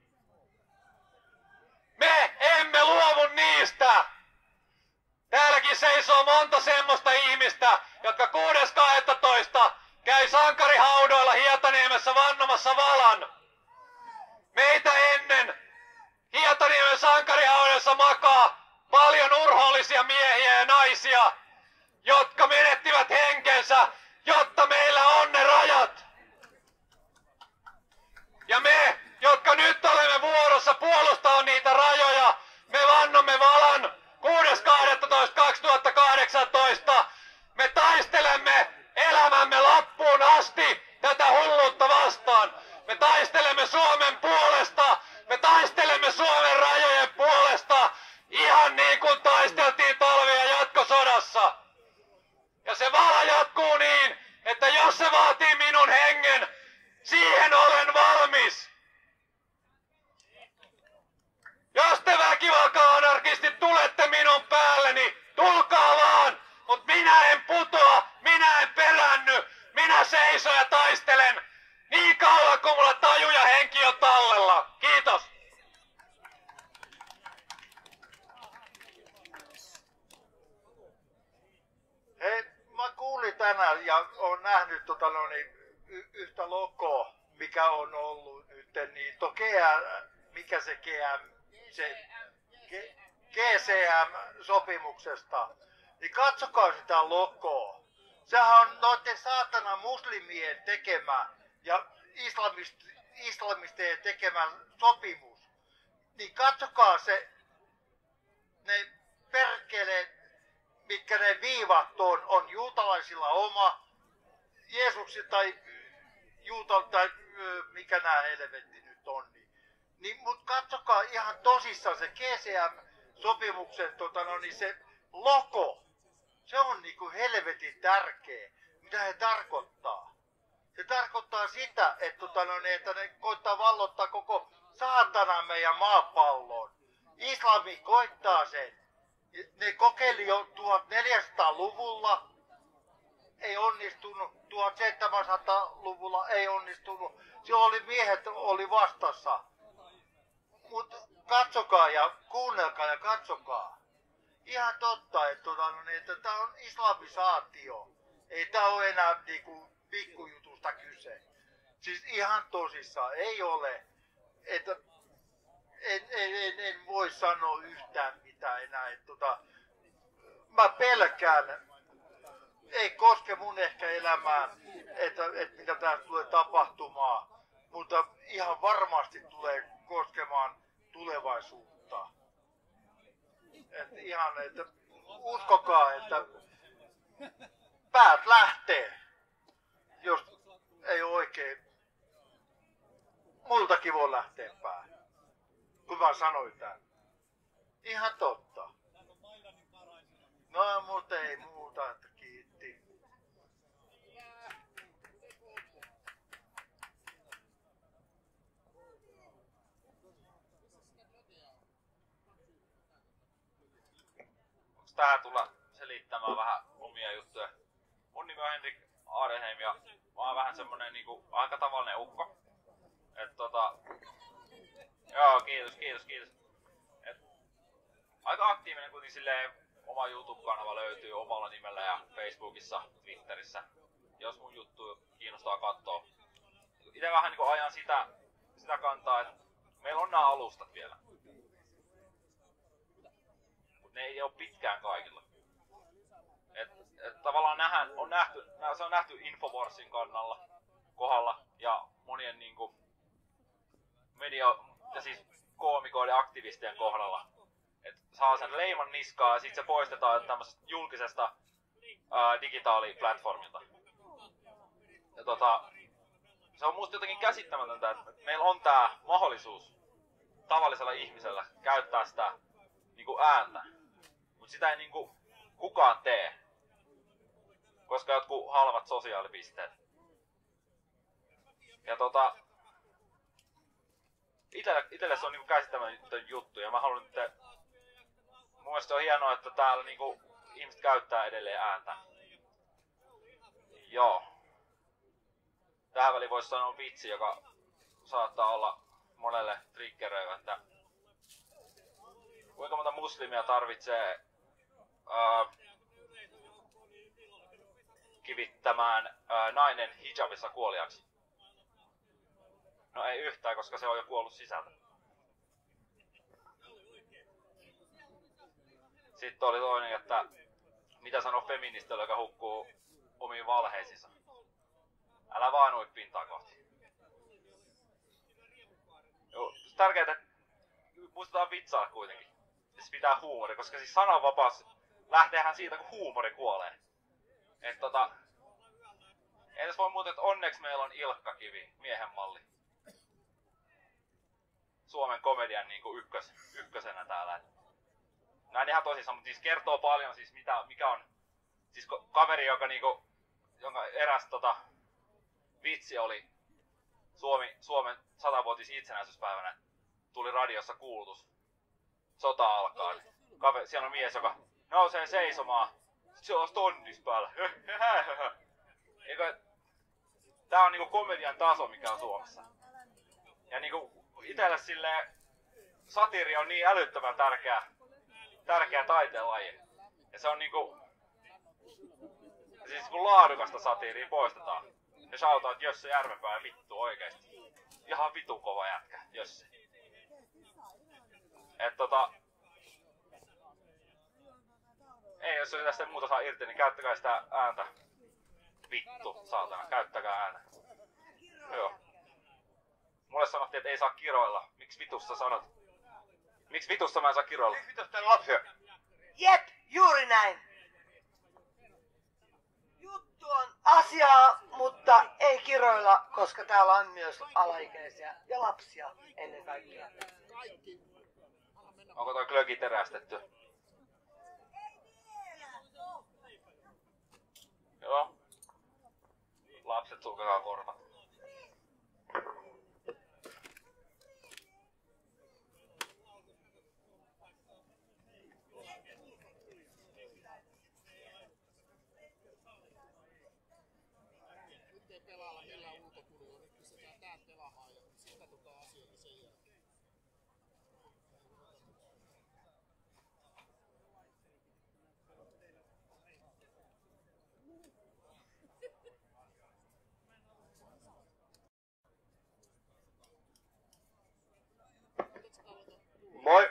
Me emme luovu niistä. Täälläkin seisoo monta semmoista ihmistä, jotka 6.12. käy sankarihaudoilla Hietaniemessä vannomassa valan. Meitä ennen Hietaniemen sankarihaudoissa makaa paljon urhoollisia miehiä ja naisia, jotka menettivät henkensä, jotta meillä on ne rajat. Ja me, jotka nyt olemme vuorossa puolustaa niitä rajoja, me vannomme valan 6.12.2018. Me taistelemme elämämme loppuun asti tätä hulluutta vastaan. Me taistelemme Suomen puolesta. Me taistelemme Suomen rajojen puolesta. Ihan niin kuin taisteltiin talvi- ja jatkosodassa. Ja se vala jatkuu niin, että jos se vaatii minun hengen, siihen olen valmis. Jos te väkivalta-anarkistit tulette minun päälleni, tulkaa vaan, mut minä en putoa, minä en peränny, minä seison ja taistelen niin kauan kuin mulla taju ja henki on tallella. Kiitos. Hei, mä kuulin tänään ja oon nähnyt yhtä logoa, mikä on ollut nyt, niin mikä se GCM-sopimuksesta, niin katsokaa sitä logoa. Sehän on noiden saatana muslimien tekemä ja islamistien tekemä sopimus. Niin katsokaa ne perkeleet, mitkä ne viivat on juutalaisilla oma, Jeesuksen tai tai mikä nää helvetti nyt on. Niin mut katsokaa ihan tosissaan se GCM-sopimuksen se logo. Se on niinku helvetin tärkeä. Mitä he tarkoittaa? Se tarkoittaa sitä, että ne koittaa vallottaa koko saatanan meidän maapallon. Islami koittaa sen. Ne kokeili jo 1400-luvulla. Ei onnistunut. 1700-luvulla ei onnistunut. Silloin miehet oli vastassa. Mutta katsokaa ja kuunnelkaa ja katsokaa. Ihan totta, että tää on islamisaatio. Ei tää ole enää niinku pikkujutusta kyse. Siis ihan tosissaan, ei ole. Että en voi sanoa yhtään mitään enää. Mä pelkään, ei koske mun ehkä elämää, että mitä täällä tulee tapahtumaan. Mutta ihan varmasti tulee koskemaan tulevaisuutta. Että uskokaa, että päät lähtee, jos ei oikein. Multakin voi lähteä pää, kun mä sanoin tän. Ihan totta. No, mutta ei muuta, että kiitti. Onks tähän tulla selittämään vähän omia juttuja? Mun nimi on Henrik Aareheim ja mä oon vähän semmonen niinku aika tavallinen ukko. Joo, kiitos. Et aika aktiivinen kuitenkin silleen, oma YouTube-kanava löytyy omalla nimellä ja Facebookissa, Twitterissä. Jos mun juttu kiinnostaa kattoo. Ite vähän niinku ajan sitä kantaa, että meillä on nää alustat vielä. ne ei ole pitkään kaikilla. Et tavallaan se on nähty Infowarsin kohdalla ja monien niinku media ja siis koomikoiden aktivistien kohdalla. Et saa sen leiman niskaa ja sit se poistetaan tämmöisestä julkisesta digitaaliplatformilta. Ja se on musta jotenkin käsittämätöntä, että meillä on tää mahdollisuus tavallisella ihmisellä käyttää sitä niinku ääntä. Mut sitä ei niinku kukaan tee. Koska jotkut halvat sosiaalipisteet. Ja itelle se on niinku käsittämätön juttu ja mä haluan nyt. Mun mielestä on hienoa, että täällä niinku ihmiset käyttää edelleen ääntä. Joo. Tähän väliin voisi sanoa vitsi, joka saattaa olla monelle triggeröivä, että kuinka monta muslimia tarvitsee kivittämään nainen hijabissa kuoliaksi? No ei yhtään, koska se on jo kuollut sisältä. Sitten oli toinen, että mitä sanoo feministille, joka hukkuu omiin valheisiinsa. Älä vaan ui pintaa kohti. Joo, tärkeää, että muistetaan vitsaa kuitenkin. Siis pitää huumori, koska siis sananvapaus lähteehän siitä, kun huumori kuolee. Et ei tässä voi muuta, että onneksi meillä on Ilkka Kivi, miehen malli. Suomen komedian niinku ykkösenä täällä. Näin ihan tosissaan, mutta siis kertoo paljon siis mikä on. Siis kaveri, jonka eräs vitsi oli Suomen 100-vuotis itsenäisyyspäivänä. Tuli radiossa kuulutus. Sota alkaa. Siellä on mies, joka nousee seisomaan. Sitten siellä on tonnis päällä. Tää on niinku komedian taso, mikä on Suomessa. Ja niinku itelle silleen satiiri on niin älyttömän tärkeä taiteenlaji. Ja se on niinku siis kun laadukasta satiiria poistetaan. Ja shoutout Jösse Järvenpää vittu oikeesti. Ihan vitun kova jätkä, Jösse. Et ei jos tästä muuta saa irti, niin käyttäkää sitä ääntä. Vittu, saatana, käyttäkää ääntä. Joo. Mulle sanottiin, että ei saa kiroilla. Miksi vitussa sanot? Miksi vitussa mä en saa kiroilla? Miksi vitussa täällä lapsia? Jep, juuri näin. Juttu on asiaa, mutta ei kiroilla, koska täällä on myös alaikäisiä ja lapsia ennen kaikkea. Onko toi glögi terästetty? Joo. Lapset sulkekaa korvat. Nyt ei pelailla millään ulkopuolella, nyt pistetään täältä pelaamaan ja sitten katsotaan asioita sen jälkeen. Moi!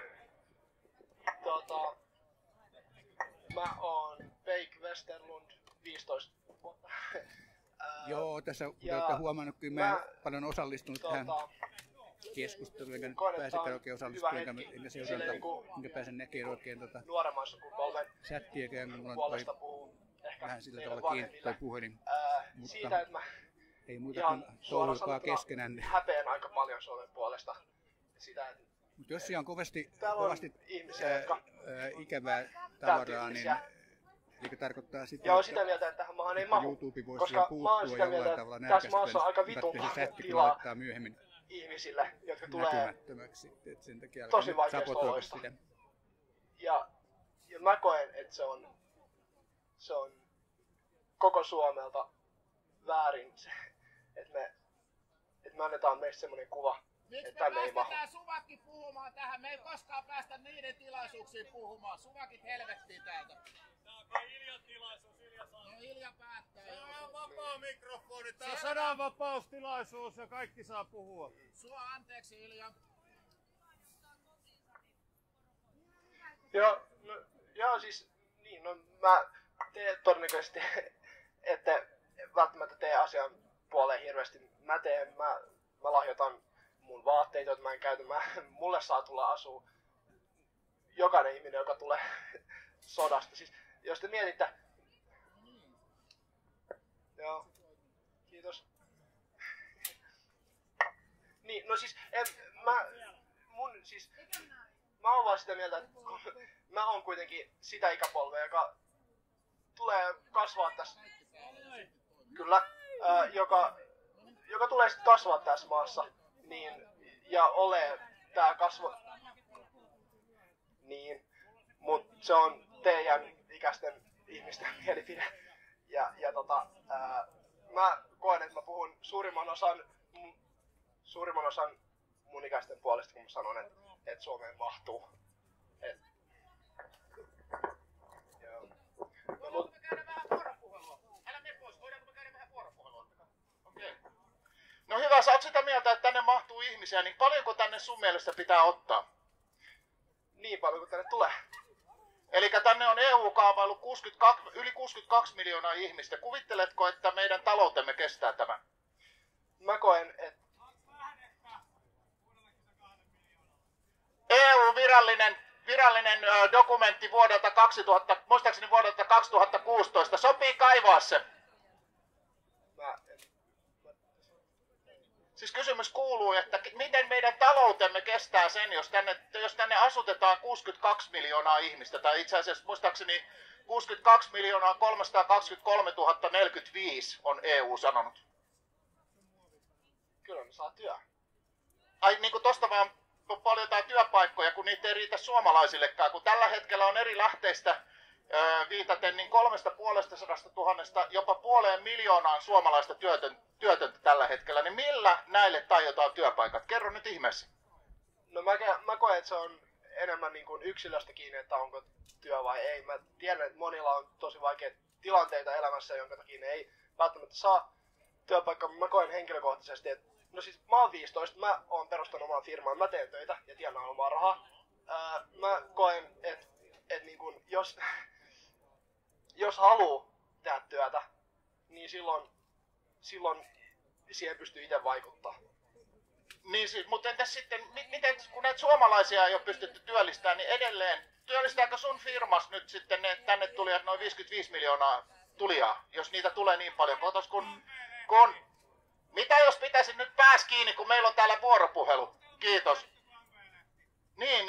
Mä oon Peik Westerlund, 15 vuotta. Joo, tässä olette huomannut, kyllä mä paljon osallistunut tähän keskusteluun, enkä pääsekään oikein osallistua, enkä seurata, enkä pääsen näkemään oikein nuoremman sukupolven chattiäkään, kun mulla puolesta on puhun vähän sillä tavalla kiinni toi puhelin. Siitä, että mä ei muuta kuin touhukaa keskenään. Häpeän aika paljon Suomen puolesta. Sitä, että mutta jos siellä on kovasti ihmisiä, ikävää tavaraa, niin eli tarkoittaa sitä, ja on sitä mieltä, että tähän maahan ei mahu, YouTube voisi koska mä oon sitä mieltä, että tässä maassa on aika vitun tilaa ihmisille, jotka tulee sen takia tosi vaikeasta oloista. Ja mä koen, että se on koko Suomelta väärin se, että me annetaan meistä semmoinen kuva, että tänne ei mahu. Miksi me Suvakki puhumaan tähän? Me ei koskaan päästä niiden tilaisuuksiin puhumaan. Suvakit helvettiin täältä. Tää on Iljan tilaisuus, Ilja saa. No Ilja päättää. Se on vapaa mikrofoni. Tää on sananvapaustilaisuus ja kaikki saa puhua. Sua anteeksi, Ilja. Ja Joo, siis niin, no mä todennäköisesti ette välttämättä tee asian puoleen hirveästi. Mä lahjoitan mun vaatteita, joita mä en käytä. Mulle saa tulla asua jokainen ihminen, joka tulee sodasta. Siis, jos te mietitte... Joo, kiitos. Niin, no siis, mä oon vaan sitä mieltä, että mä oon kuitenkin sitä ikäpolvea, joka tulee kasvaa tässä, kyllä, joka tulee sitten kasvaa tässä maassa, niin, ja ole tää niin, mut se on teidän ikäisten ihmisten mielipide, ja mä koen, että mä puhun suurimman osan mun ikäisten puolesta, kun mä sanon, että Suomeen mahtuu. Voidaanko me käydä vähän vuoropuhelua? Älä mene pois, voidaanko me käydä vähän vuoropuhelua? Okei. No hyvä, sä oot sitä mieltä, että tänne mahtuu ihmisiä, niin paljonko tänne sun mielestä pitää ottaa? Niin paljon kuin tänne tulee. Eli tänne on EU-kaavailu yli 62 miljoonaa ihmistä. Kuvitteletko, että meidän taloutemme kestää tämän? Mä koen, että EU-virallinen dokumentti vuodelta 2000, muistaakseni vuodelta 2016. Sopii kaivaa se. Siis kysymys kuuluu, että miten meidän taloutemme kestää sen, jos tänne asutetaan 62 miljoonaa ihmistä, tai itse asiassa muistaakseni 62 323 045 on EU sanonut. Kyllä ne saa työ. Ai niin kuin tosta vaan paljon työpaikkoja, kun niitä ei riitä suomalaisillekaan, kun tällä hetkellä on eri lähteistä viitaten niin 350 000 jopa 500,000 suomalaista työtöntä tällä hetkellä, niin millä näille taiotaan työpaikat? Kerro nyt ihmeessä. No mä koen, että se on enemmän niin kuin yksilöstä kiinni, että onko työ vai ei. Mä tiedän, että monilla on tosi vaikeita tilanteita elämässä, jonka takia ne ei välttämättä saa työpaikkaa. Mä koen henkilökohtaisesti, että no siis mä oon 15, mä oon perustanut omaa firmaa, mä teen töitä ja tienaan omaa rahaa. Mä koen, että niin kun, jos haluaa tehdä työtä, niin silloin siihen pystyy itse vaikuttaa. Niin siis, mutta entäs sitten, miten kun näitä suomalaisia ei ole pystytty työllistämään, niin edelleen, työllistääkö sun firmas nyt sitten ne tänne tulijat noin 55 miljoonaa tulijaa, jos niitä tulee niin paljon? Kotos kun mitä jos pitäisin nyt pääs kiinni, kun meillä on täällä vuoropuhelu? Kiitos. Niin,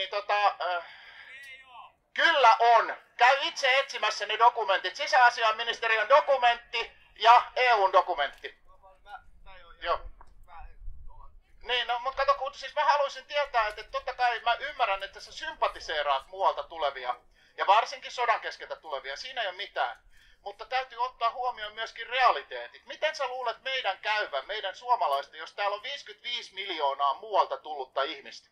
kyllä on. Käy itse etsimässä ne dokumentit. Sisäasiainministeriön dokumentti ja EUn dokumentti. Joo. Niin, no, mutta kato, siis mä haluaisin tietää, että totta kai mä ymmärrän, että sä sympatiseeraat muualta tulevia. Ja varsinkin sodan keskeltä tulevia. Siinä ei ole mitään. Mutta täytyy ottaa huomioon myöskin realiteetit. Miten sä luulet meidän käyvän, meidän suomalaisten, jos täällä on 55 miljoonaa muualta tullutta ihmistä?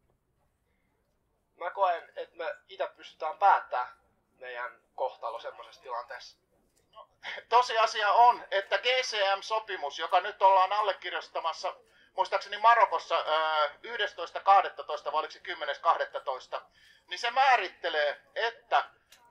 Mä koen, että me itse pystytään päättämään meidän kohtalo semmoisessa tilanteessa. No, tosiasia on, että GCM-sopimus, joka nyt ollaan allekirjoittamassa, muistaakseni Marokossa 11.12. vai oliko se 10.12. niin se määrittelee, että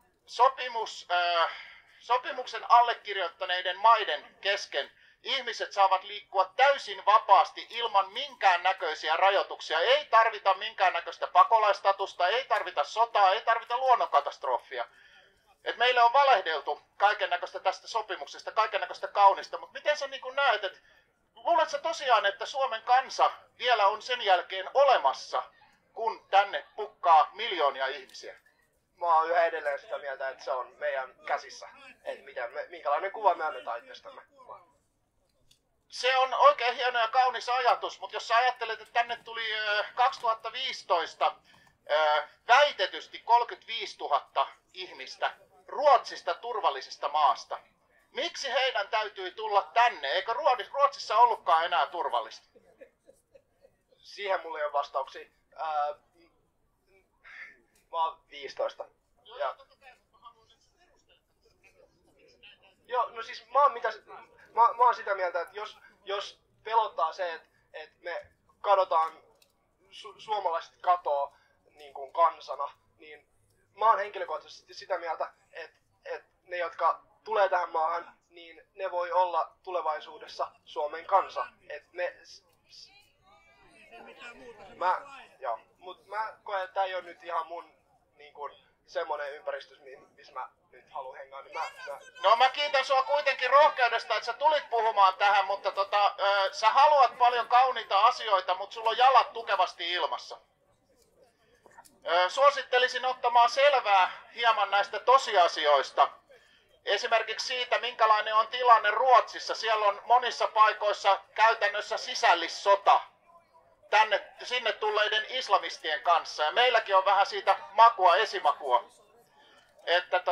sopimuksen allekirjoittaneiden maiden kesken ihmiset saavat liikkua täysin vapaasti ilman minkäännäköisiä rajoituksia. Ei tarvita minkäännäköistä pakolaistatusta, ei tarvita sotaa, ei tarvita luonnonkatastrofia. Et meille on valehdeltu kaikennäköistä tästä sopimuksesta, kaikennäköistä kaunista, mutta miten sä niin näet, että luuletko sä tosiaan, että Suomen kansa vielä on sen jälkeen olemassa, kun tänne pukkaa miljoonia ihmisiä? Mä oon yhä edelleen sitä mieltä, että se on meidän käsissä, että minkälainen kuva me annetaan itsestämme. Se on oikein hieno ja kaunis ajatus, mutta jos sä ajattelet, että tänne tuli 2015 väitetysti 35 000 ihmistä Ruotsista turvallisesta maasta. Miksi heidän täytyi tulla tänne? Eikö Ruotsissa ollutkaan enää turvallista? Siihen mulla ei ole vastauksia. Mä oon 15. Joo, no siis mä oon sitä mieltä, että jos pelottaa se, että me kadotaan, suomalaiset katoo niin kuin kansana, niin mä oon henkilökohtaisesti sitä mieltä, että ne, jotka tulee tähän maahan, niin ne voi olla tulevaisuudessa Suomen kansa. Mutta mä koen, että tää ei ole nyt ihan mun niin kun, semmonen ympäristö, missä mä nyt haluan hengaa. Niin No mä kiitän sua kuitenkin rohkeudesta, että sä tulit puhumaan tähän, mutta sä haluat paljon kauniita asioita, mutta sulla on jalat tukevasti ilmassa. Suosittelisin ottamaan selvää hieman näistä tosiasioista. Esimerkiksi siitä, minkälainen on tilanne Ruotsissa. Siellä on monissa paikoissa käytännössä sisällissota sinne tulleiden islamistien kanssa. Ja meilläkin on vähän siitä esimakua. Että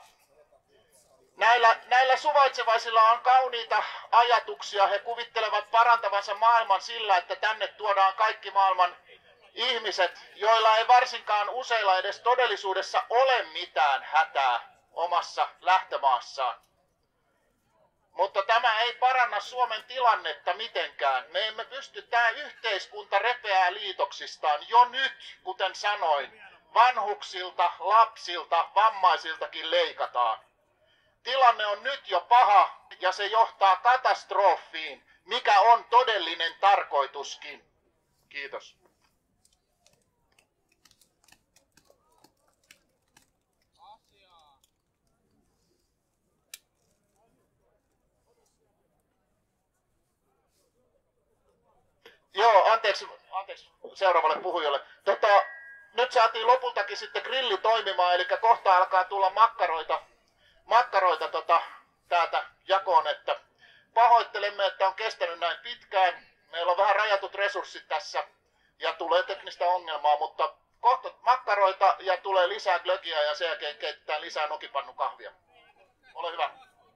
näillä suvaitsevaisilla on kauniita ajatuksia. He kuvittelevat parantavansa maailman sillä, että tänne tuodaan kaikki maailman ihmiset, joilla ei varsinkaan useilla edes todellisuudessa ole mitään hätää omassa lähtömaassaan. Mutta tämä ei paranna Suomen tilannetta mitenkään. Me emme pysty, tämä yhteiskunta repeää liitoksistaan jo nyt, kuten sanoin. Vanhuksilta, lapsilta, vammaisiltakin leikataan. Tilanne on nyt jo paha ja se johtaa katastrofiin, mikä on todellinen tarkoituskin. Kiitos. Joo, anteeksi seuraavalle puhujalle. Nyt saatiin lopultakin sitten grilli toimimaan, eli kohta alkaa tulla makkaroita täältä jakoon, että pahoittelemme, että on kestänyt näin pitkään. Meillä on vähän rajatut resurssit tässä ja tulee teknistä ongelmaa, mutta kohta makkaroita ja tulee lisää glögiä ja sen jälkeen keitetään lisää nokipannukahvia. Ole hyvä.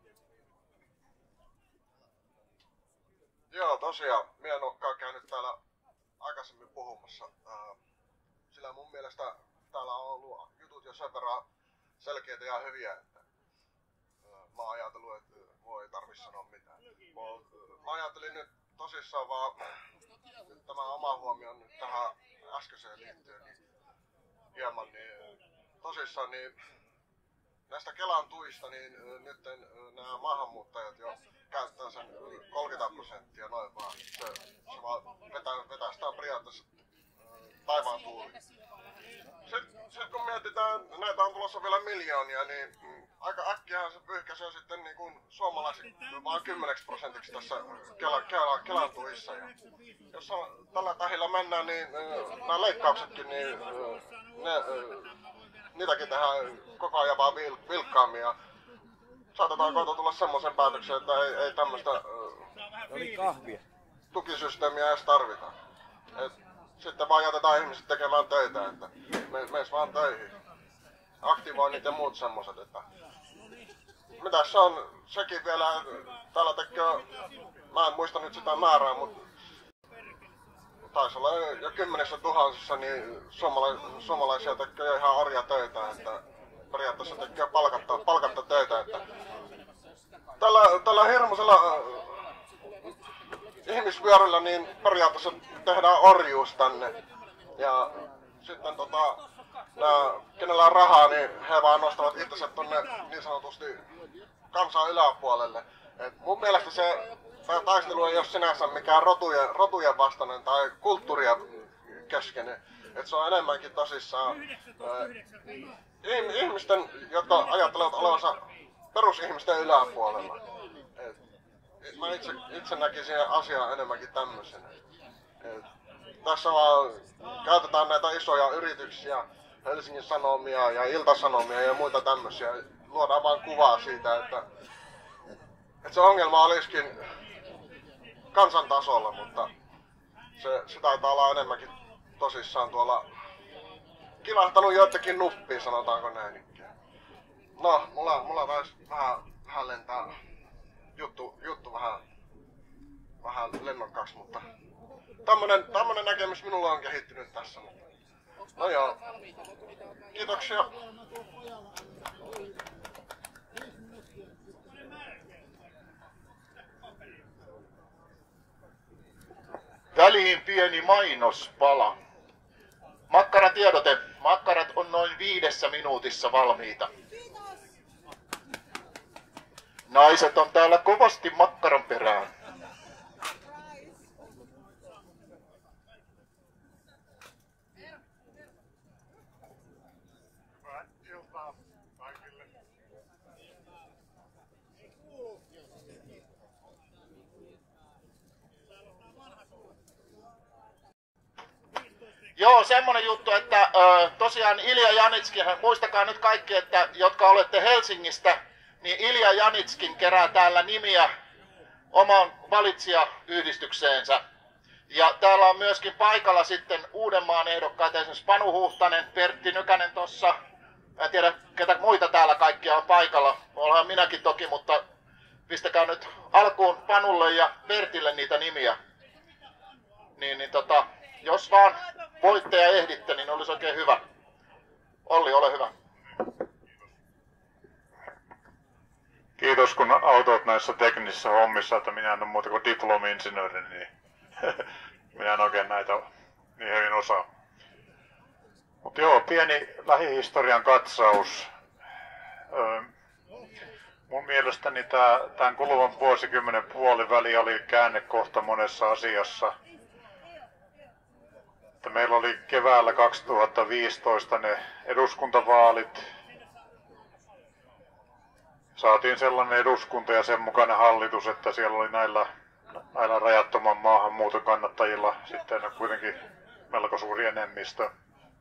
Joo, tosiaan. Minä en olekaan käynyt täällä aikaisemmin puhumassa. Sillä mun mielestä täällä on ollut jutut jo sen verran selkeitä ja hyviä, että mä oon ajatellut, että voi ei tarvitse sanoa mitään. Mä ajattelin nyt tosissaan vaan tämä oma huomioon nyt tähän äskeiseen liittyen niin hieman, niin tosissaan niin näistä Kelan tuista, niin nyt nämä maahanmuuttajat jo käyttää sen 30% noin vaan. Se vaan vetää sitä periaatteessa taivaan tuuli. Sitten kun mietitään, näitä on tulossa vielä miljoonia, niin aika äkkiähän se pyyhkäisee sitten niin kuin suomalaiset vain 10% tässä Kelan tuissa. Ja jos tällä tahilla mennään, niin nämä leikkauksetkin, niin niitäkin tehdään koko ajan vaan vilkkaammin. Ja saatetaan kohta tulla semmoisen päätöksen, että ei tämmöistä tukisysteemiä edes tarvita. Sitten vaan jätetään ihmiset tekemään töitä, että meis vaan töihin. Aktivoinnit ja muut semmoset, että mitäs se on sekin vielä, täällä tekee, mä en muista nyt sitä määrää, mutta taisi olla jo 10 000 niin suomalaisia tekee ihan orjatöitä, että periaatteessa tekee palkatta töitä, että tällä hirmuisella ihmisvyöryllä niin periaatteessa tehdään orjuus tänne. Ja sitten kenellä on rahaa, niin he vaan nostavat itsensä tonne niin sanotusti kansan yläpuolelle. Et mun mielestä tämä taistelu ei ole sinänsä mikään rotujen vastainen tai kulttuurien keskeinen. Et se on enemmänkin tosissaan ihmisten, jotka ajattelevat olevansa perusihmisten yläpuolella. Mä itse näkisin asiaa enemmänkin tämmöisenä. Tässä vaan käytetään näitä isoja yrityksiä, Helsingin Sanomia ja Ilta-Sanomia ja muita tämmöisiä. Luodaan vaan kuvaa siitä, että se ongelma olisikin kansantasolla, mutta se taitaa olla enemmänkin tosissaan tuolla kilahtanut joitakin nuppiin, sanotaanko näin. No, mulla taisi vähän lentää juttu vähän lennokkaaksi, mutta tämmönen näkemys minulla on kehittynyt tässä. No joo, kiitoksia. Väliin pieni mainospala. Makkaran tiedote. Makkarat on noin 5 minuutissa valmiita. Naiset on täällä kovasti makkaran perään. Joo, semmonen juttu, että tosiaan Ilja Janitskin, muistakaa nyt kaikki, että jotka olette Helsingistä, niin Ilja Janitskin kerää täällä nimiä oman valitsijayhdistykseensä. Ja täällä on myöskin paikalla sitten Uudenmaan ehdokkaita, esimerkiksi Panu Huhtanen, Pertti Nykänen tossa. Mä en tiedä, ketä muita täällä kaikkia on paikalla. Ollaan minäkin toki, mutta pistäkää nyt alkuun Panulle ja Pertille niitä nimiä. Jos vaan voitte ja ehditte, niin olisi oikein hyvä. Olli, ole hyvä. Kiitos kun autot näissä teknisissä hommissa, että minä en ole muuta kuin diplomi-insinööri, niin minä en oikein näitä niin hyvin osaa. Mutta joo, pieni lähihistorian katsaus. Mun mielestäni tämän kuluvan vuosikymmenen puoliväli oli käännekohta monessa asiassa. Että meillä oli keväällä 2015 ne eduskuntavaalit. Saatiin sellainen eduskunta ja sen mukainen hallitus, että siellä oli näillä rajattoman maahanmuuton kannattajilla sitten kuitenkin melko suuri enemmistö.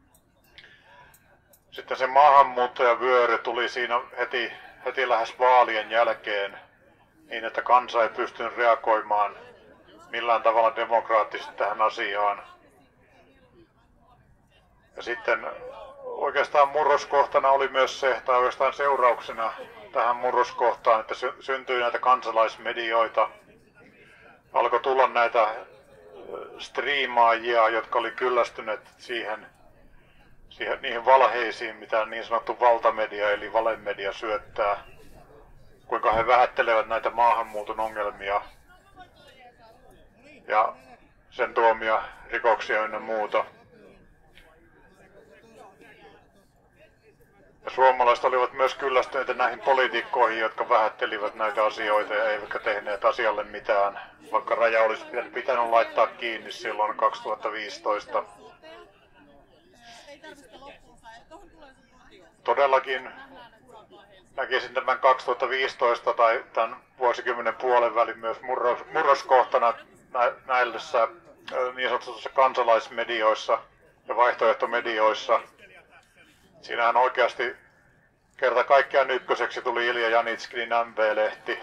Sitten se maahanmuuttajavyöry tuli siinä heti lähes vaalien jälkeen niin, että kansa ei pystynyt reagoimaan millään tavalla demokraattisesti tähän asiaan. Ja sitten oikeastaan murroskohtana oli myös se, tai oikeastaan seurauksena tähän murroskohtaan, että syntyi näitä kansalaismedioita. Alkoi tulla näitä striimaajia, jotka oli kyllästyneet niihin valheisiin, mitä niin sanottu valtamedia eli valemedia syöttää. Kuinka he vähättelevät näitä maahanmuuton ongelmia ja sen tuomia rikoksia ynnä muuta. Ja suomalaiset olivat myös kyllästyneitä näihin poliitikkoihin, jotka vähättelivät näitä asioita ja eivätkä tehneet asialle mitään, vaikka raja olisi pitänyt laittaa kiinni silloin 2015. Todellakin näkisin tämän 2015 tai tämän vuosikymmenen puolen välin myös murroskohtana näissä niin sanotussa kansalaismedioissa ja vaihtoehtomedioissa. Siinähän oikeasti kerta kaikkiaan ykköseksi tuli Ilja Janitskin MV-lehti.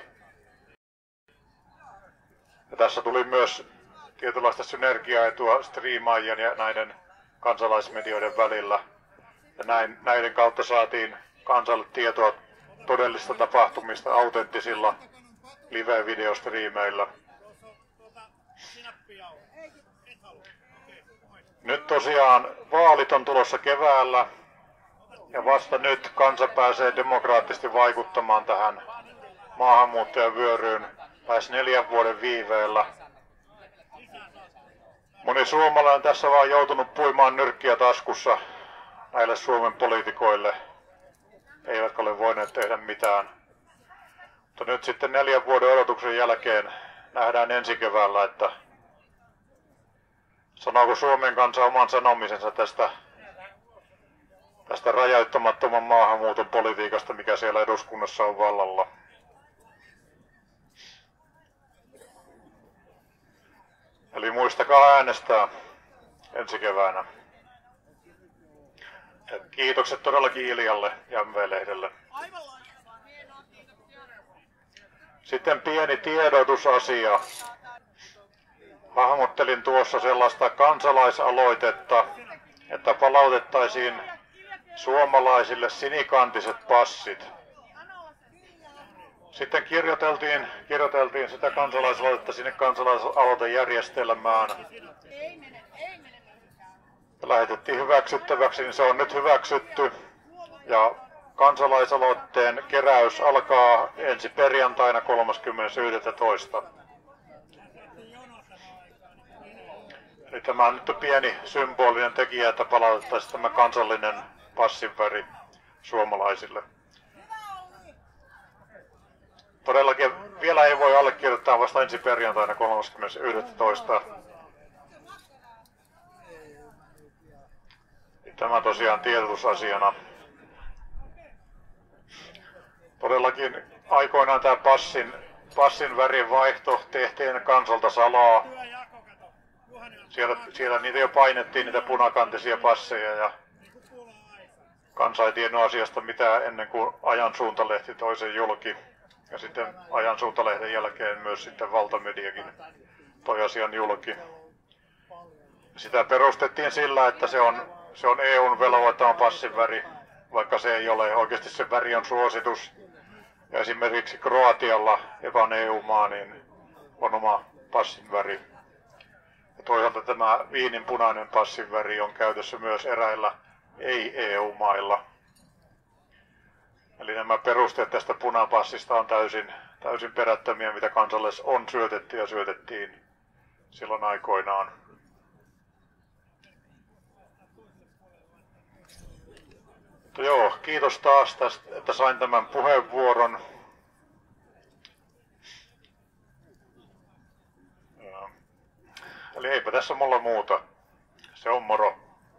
Ja tässä tuli myös tietynlaista synergiaetua striimaajien ja näiden kansalaismedioiden välillä. Ja näiden kautta saatiin kansalle tietoa todellista tapahtumista autenttisilla live-videostriimeillä. Nyt tosiaan vaalit on tulossa keväällä. Ja vasta nyt kansa pääsee demokraattisesti vaikuttamaan tähän maahanmuuttajavyöryyn lähes 4 vuoden viiveellä. Moni suomalainen on tässä vaan joutunut puimaan nyrkkiä taskussa näille Suomen poliitikoille. Eivätkä ole voineet tehdä mitään. Mutta nyt sitten 4 vuoden odotuksen jälkeen nähdään ensi keväällä, että sanooko Suomen kansa oman sanomisensa tästä rajoittamattoman maahanmuuton politiikasta, mikä siellä eduskunnassa on vallalla. Eli muistakaa äänestää ensi keväänä. Ja kiitokset todellakin Iljalle ja MV-lehdelle. Sitten pieni tiedotusasia. Hahmottelin tuossa sellaista kansalaisaloitetta, että palautettaisiin suomalaisille sinikantiset passit. Sitten kirjoiteltiin sitä kansalaisaloitetta sinne kansalaisaloitejärjestelmään. Ja lähetettiin hyväksyttäväksi, niin se on nyt hyväksytty. Ja kansalaisaloitteen keräys alkaa ensi perjantaina 30.11. Eli tämä on nyt pieni symbolinen tekijä, että palautettaisiin tämä kansallinen passin väri suomalaisille. Todellakin vielä ei voi allekirjoittaa vasta ensi perjantaina 30.11. Tämä tosiaan tiedotusasiana. Todellakin aikoinaan tämä passin värin vaihto tehtiin kansalta salaa. Siellä niitä jo painettiin, niitä punakantisia passeja, ja kansa ei tiennyt asiasta mitään ennen kuin Ajan suuntalehti toi sen julki. Ja sitten Ajan suuntalehden jälkeen myös sitten valtamediakin toi asian julki. Sitä perustettiin sillä, että se on EUn velvoittama passin väri, vaikka se ei ole. Oikeasti se väri on suositus. Ja esimerkiksi Kroatialla, joka on EU-maa, niin on oma passin väri. Ja toisaalta tämä Viinin punainen passin väri on käytössä myös eräillä ei-EU-mailla. Eli nämä perusteet tästä punapassista on täysin perättömiä, mitä kansalle on syötetty ja syötettiin silloin aikoinaan. Mutta joo, kiitos taas tästä, että sain tämän puheenvuoron. Eli eipä tässä mulla muuta. Se on moro.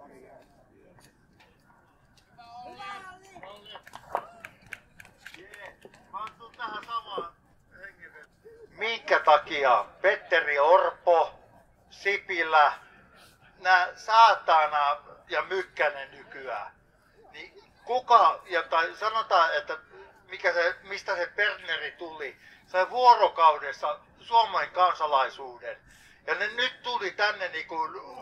Minkä takia Petteri Orpo, Sipilä, nämä saatana ja Mykkänen nykyään, niin tai sanotaan, että mistä se Berneri tuli, sai vuorokaudessa Suomen kansalaisuuden, ja ne nyt tuli tänne niinku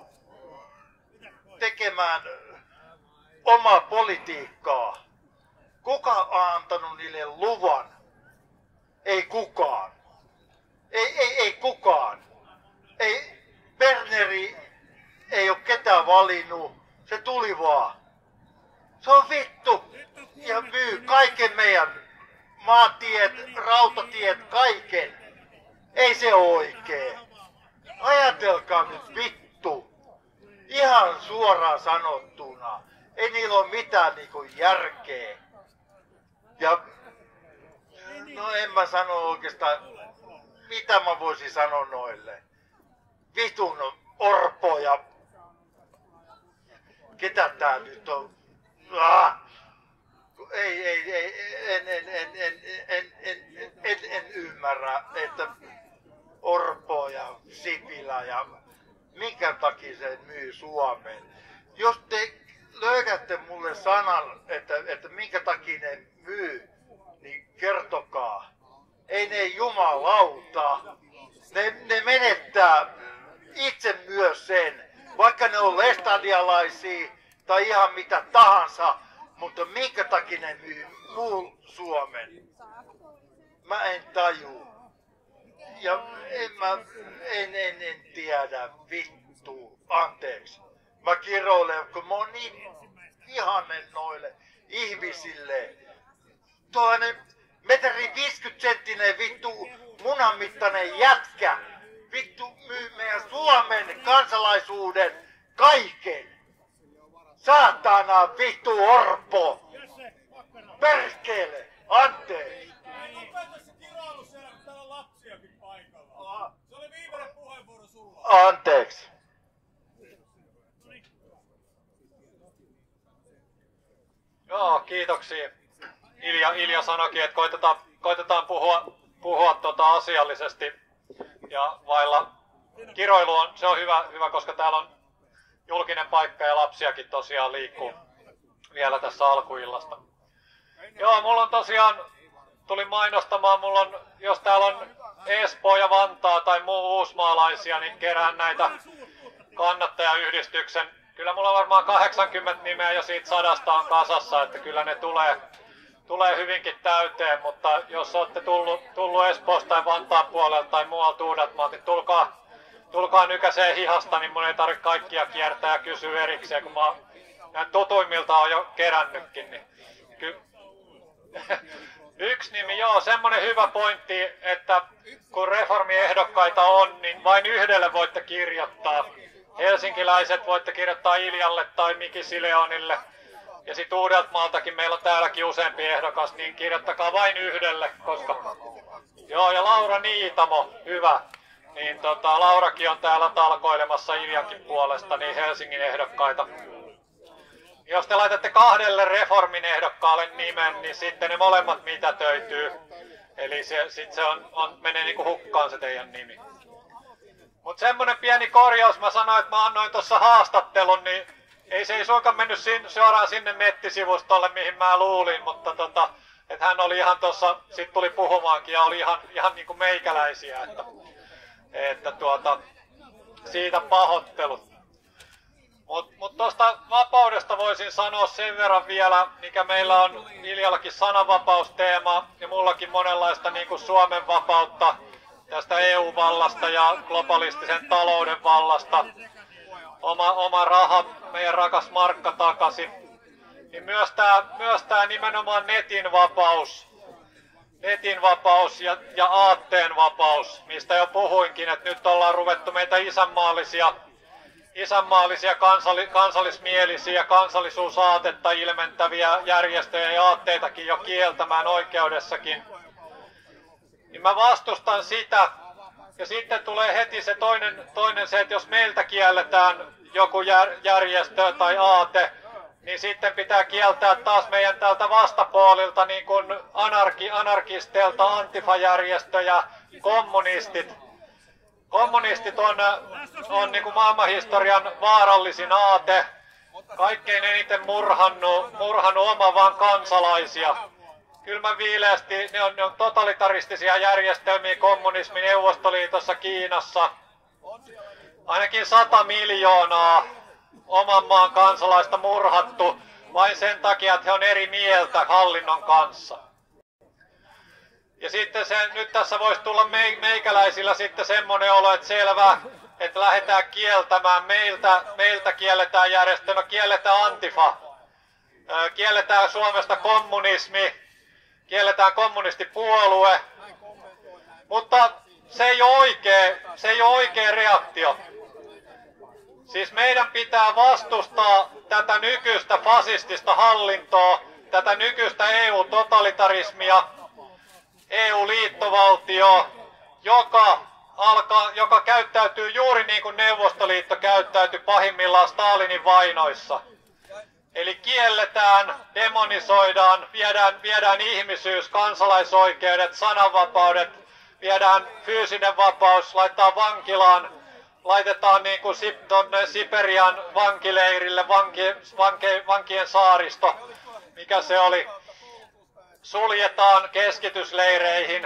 tekemään omaa politiikkaa. Kuka on antanut niille luvan? Ei kukaan. Ei kukaan. Ei, Berneri ei ole ketään valinnut. Se tuli vaan. Se on vittu. Ja myy kaiken meidän maatiet, rautatiet, kaiken. Ei se oikee. Ajatelkaa nyt vittu. Ihan suoraan sanottuna. Ei niillä ole mitään niinku järkeä. Ja no en mä sano oikeastaan, mitä mä voisin sanoa noille. Vitun Orpo ja ketä tää nyt on? En ymmärrä, että Orpo ja Sipilä ja minkä takia se myy Suomeen. Jos te löydätte mulle sanan, että minkä takia ne myy, niin kertokaa. Ei ne jumalauta. Ne menettää itse myös sen, vaikka ne on lestadialaisia tai ihan mitä tahansa, mutta minkä takia ne myy muun Suomen? Mä en taju. Ja en tiedä, vittu, anteeksi. Mä kiroilen, kun mä oon niin vihainen noille ihmisille. Tuollainen 1,50 vittu munanmittainen jätkä. Vittu myy meidän Suomen kansalaisuuden kaiken. Saatana vittu Orpo. Perkele, anteeksi. Anteeksi. Joo, kiitoksia. Ilja sanoikin, että koitetaan puhua asiallisesti ja vailla kiroilu se on hyvä, koska täällä on julkinen paikka ja lapsiakin tosiaan liikkuu vielä tässä alkuillasta. Joo, mulla on tosiaan, tulin mainostamaan, jos täällä on Espoo ja Vantaa tai muu uusmaalaisia, niin kerään näitä kannattajayhdistyksen. Kyllä mulla on varmaan 80 nimeä jo siitä 100 on kasassa, että kyllä ne tulee hyvinkin täyteen, mutta jos olette tullut Espoosta tai Vantaan puolelta tai muualta Uudeltamaalta, niin tulkaa nykäiseen hihasta, niin mun ei tarvitse kaikkia kiertää ja kysyä erikseen, kun mä näin tutuimmilta on jo kerännytkin. Niin yksi nimi, joo, semmonen hyvä pointti, että kun reformiehdokkaita on, niin vain yhdelle voitte kirjoittaa helsinkiläiset voitte kirjoittaa Iljalle tai Miki Sileonille. Ja sit Uudeltamaaltakin meillä on täälläkin useampi ehdokas, niin kirjoittakaa vain yhdelle, koska... Joo, ja Laura Niitamo, hyvä. Niin Laurakin on täällä talkoilemassa Iljankin puolesta, niin Helsingin ehdokkaita. Jos te laitatte 2 reformin ehdokkaalle nimen, niin sitten ne molemmat mitätöityy. Eli se menee niinku hukkaan se teidän nimi. Mut semmonen pieni korjaus, mä sanoin, että mä annoin tuossa haastattelun, niin ei suinkaan mennyt suoraan sinne nettisivustolle, mihin mä luulin, mutta että hän oli ihan tuossa, sit tuli puhumaankin ja oli ihan niinku meikäläisiä, että siitä pahoittelut. Mut tuosta vapaudesta voisin sanoa sen verran vielä, mikä meillä on Iljallakin sananvapausteema ja mullakin monenlaista niinku Suomen vapautta tästä EU-vallasta ja globalistisen talouden vallasta. Oma raha, meidän rakas markka takaisin. Niin myös tää nimenomaan netin vapaus ja aatteen vapaus, mistä jo puhuinkin, että nyt ollaan ruvettu meitä isänmaallisia kansallismielisiä, kansallisuusaatetta ilmentäviä järjestöjä ja aatteitakin jo kieltämään oikeudessakin. Niin mä vastustan sitä. Ja sitten tulee heti se toinen se, että jos meiltä kielletään joku järjestö tai aate, niin sitten pitää kieltää taas meidän tältä vastapuolilta niin kuin anarkisteilta, antifa-järjestöjä, kommunistit. Kommunistit on niin kuin maailmanhistorian vaarallisin aate, kaikkein eniten murhannut oman vaan kansalaisia. Kylmän viileästi ne on totalitaristisia järjestelmiä kommunismi Neuvostoliitossa, Kiinassa. Ainakin 100 miljoonaa oman maan kansalaista murhattu vain sen takia, että he on eri mieltä hallinnon kanssa. Ja sitten nyt tässä voisi tulla meikäläisillä sitten semmoinen olo, että selvä, että lähdetään kieltämään, meiltä kielletään järjestelmä, kielletään antifa, kielletään Suomesta kommunismi, kielletään kommunistipuolue, mutta se ei ole oikea reaktio. Siis meidän pitää vastustaa tätä nykyistä fasistista hallintoa, tätä nykyistä EU-totalitarismia, EU-liittovaltio, joka käyttäytyy juuri niin kuin Neuvostoliitto käyttäytyi pahimmillaan Stalinin vainoissa. Eli kielletään, demonisoidaan, viedään ihmisyys, kansalaisoikeudet, sananvapaudet, viedään fyysinen vapaus, laitetaan vankilaan, laitetaan niin kuin tonne Siperian vankileirille, vankien saaristo, mikä se oli, suljetaan keskitysleireihin.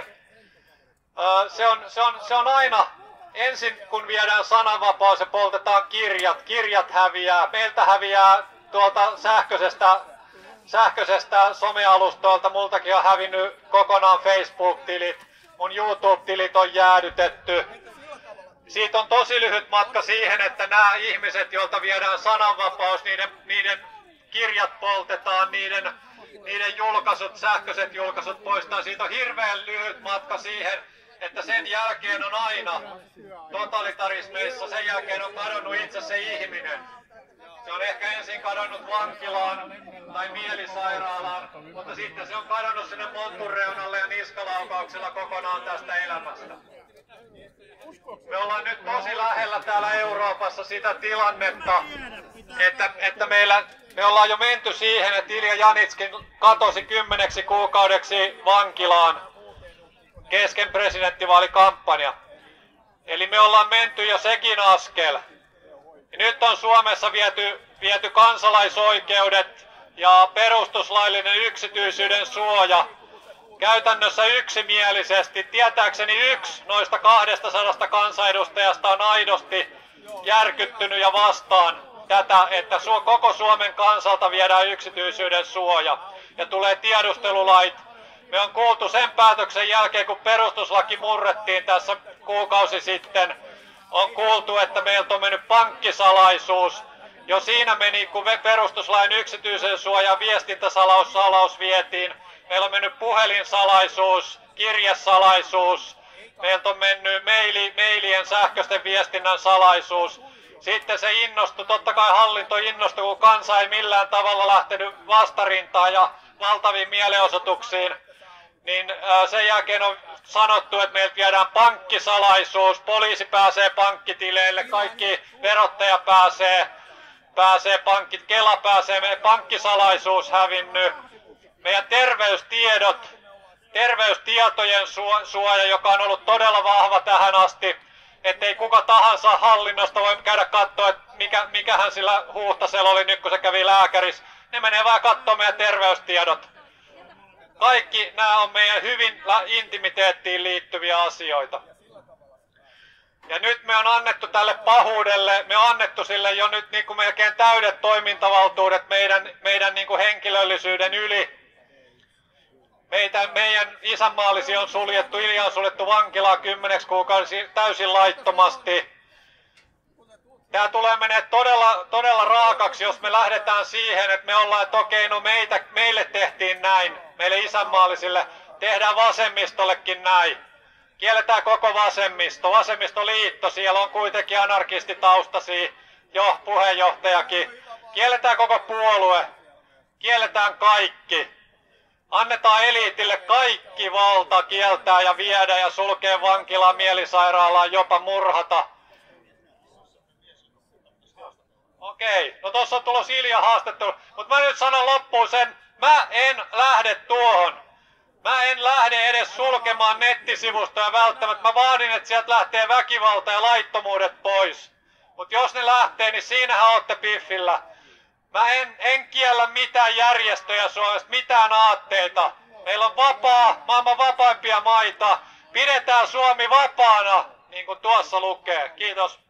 Se on aina, ensin kun viedään sananvapaus ja poltetaan kirjat häviää, meiltä häviää tuolta sähköisestä somealustoilta, multakin on hävinnyt kokonaan Facebook-tilit, mun YouTube-tilit on jäädytetty. Siitä on tosi lyhyt matka siihen, että nämä ihmiset, joilta viedään sananvapaus, niiden kirjat poltetaan, niiden julkaisut, sähköiset julkaisut poistaa. Siitä on hirveän lyhyt matka siihen, että sen jälkeen on aina totalitarismeissa, sen jälkeen on kadonnut itse se ihminen. Se on ehkä ensin kadonnut vankilaan tai mielisairaalaan, mutta sitten se on kadonnut sinne montun reunalle ja niskalaukauksella kokonaan tästä elämästä. Me ollaan nyt tosi lähellä täällä Euroopassa sitä tilannetta, että me ollaan jo menty siihen, että Ilja Janitskin katosi 10 kuukaudeksi vankilaan kesken presidenttivaalikampanja. Eli me ollaan menty jo sekin askel. Ja nyt on Suomessa viety kansalaisoikeudet ja perustuslaillinen yksityisyyden suoja käytännössä yksimielisesti. Tietääkseni yksi noista 200 kansanedustajasta on aidosti järkyttynyt ja vastaan tätä, että koko Suomen kansalta viedään yksityisyyden suoja ja tulee tiedustelulait. Me on kuultu sen päätöksen jälkeen, kun perustuslaki murrettiin tässä kuukausi sitten, on kuultu, että meiltä on mennyt pankkisalaisuus. Jo siinä meni, kun perustuslain yksityisen suojan viestintäsalaus vietiin. Meillä on mennyt puhelinsalaisuus, kirjesalaisuus, meiltä on mennyt mailien sähköisten viestinnän salaisuus. Sitten se innostui, totta kai hallinto innostui, kun kansa ei millään tavalla lähtenyt vastarintaan ja valtaviin mielenosoituksiin. Niin sen jälkeen on sanottu, että meiltä viedään pankkisalaisuus, poliisi pääsee pankkitileille, kaikki verottaja pääsee pankkit, Kela pääsee, meidän pankkisalaisuus hävinnyt, meidän terveystietojen suoja, joka on ollut todella vahva tähän asti, ettei kuka tahansa hallinnosta voi käydä katsoa, että mikähän sillä Huhtasella oli nyt, kun se kävi lääkärissä. Ne menee vaan katsoa meidän terveystiedot. Kaikki nämä on meidän hyvin intimiteettiin liittyviä asioita. Ja nyt me on annettu tälle pahuudelle, me on annettu sille jo nyt niin kuin melkein täydet toimintavaltuudet meidän niin kuin henkilöllisyyden yli. Meidän isänmaallisia on suljettu, Ilja on suljettu vankilaa 10 kuukaudeksi täysin laittomasti. Tämä tulee menee todella raakaksi, jos me lähdetään siihen, että me ollaan, että okei, no meille tehtiin näin, meille isänmaallisille, tehdään vasemmistollekin näin. Kielletään koko vasemmisto, vasemmistoliitto, siellä on kuitenkin anarkistitaustaisia, puheenjohtajakin. Kielletään koko puolue, kielletään kaikki. Annetaan eliitille kaikki valta kieltää ja viedä ja sulkea vankilaan, mielisairaalaan, jopa murhata. Okei, no tossa on tulossa Ilja haastattelu, mutta mä nyt sanon loppuun sen, mä en lähde tuohon. Mä en lähde edes sulkemaan nettisivustoja välttämättä, mä vaadin, että sieltä lähtee väkivalta ja laittomuudet pois. Mutta jos ne lähtee, niin siinähän ootte piffillä. Mä en kiellä mitään järjestöjä Suomesta, mitään aatteita. Meillä on maailman vapaimpia maita. Pidetään Suomi vapaana, niin kuin tuossa lukee. Kiitos.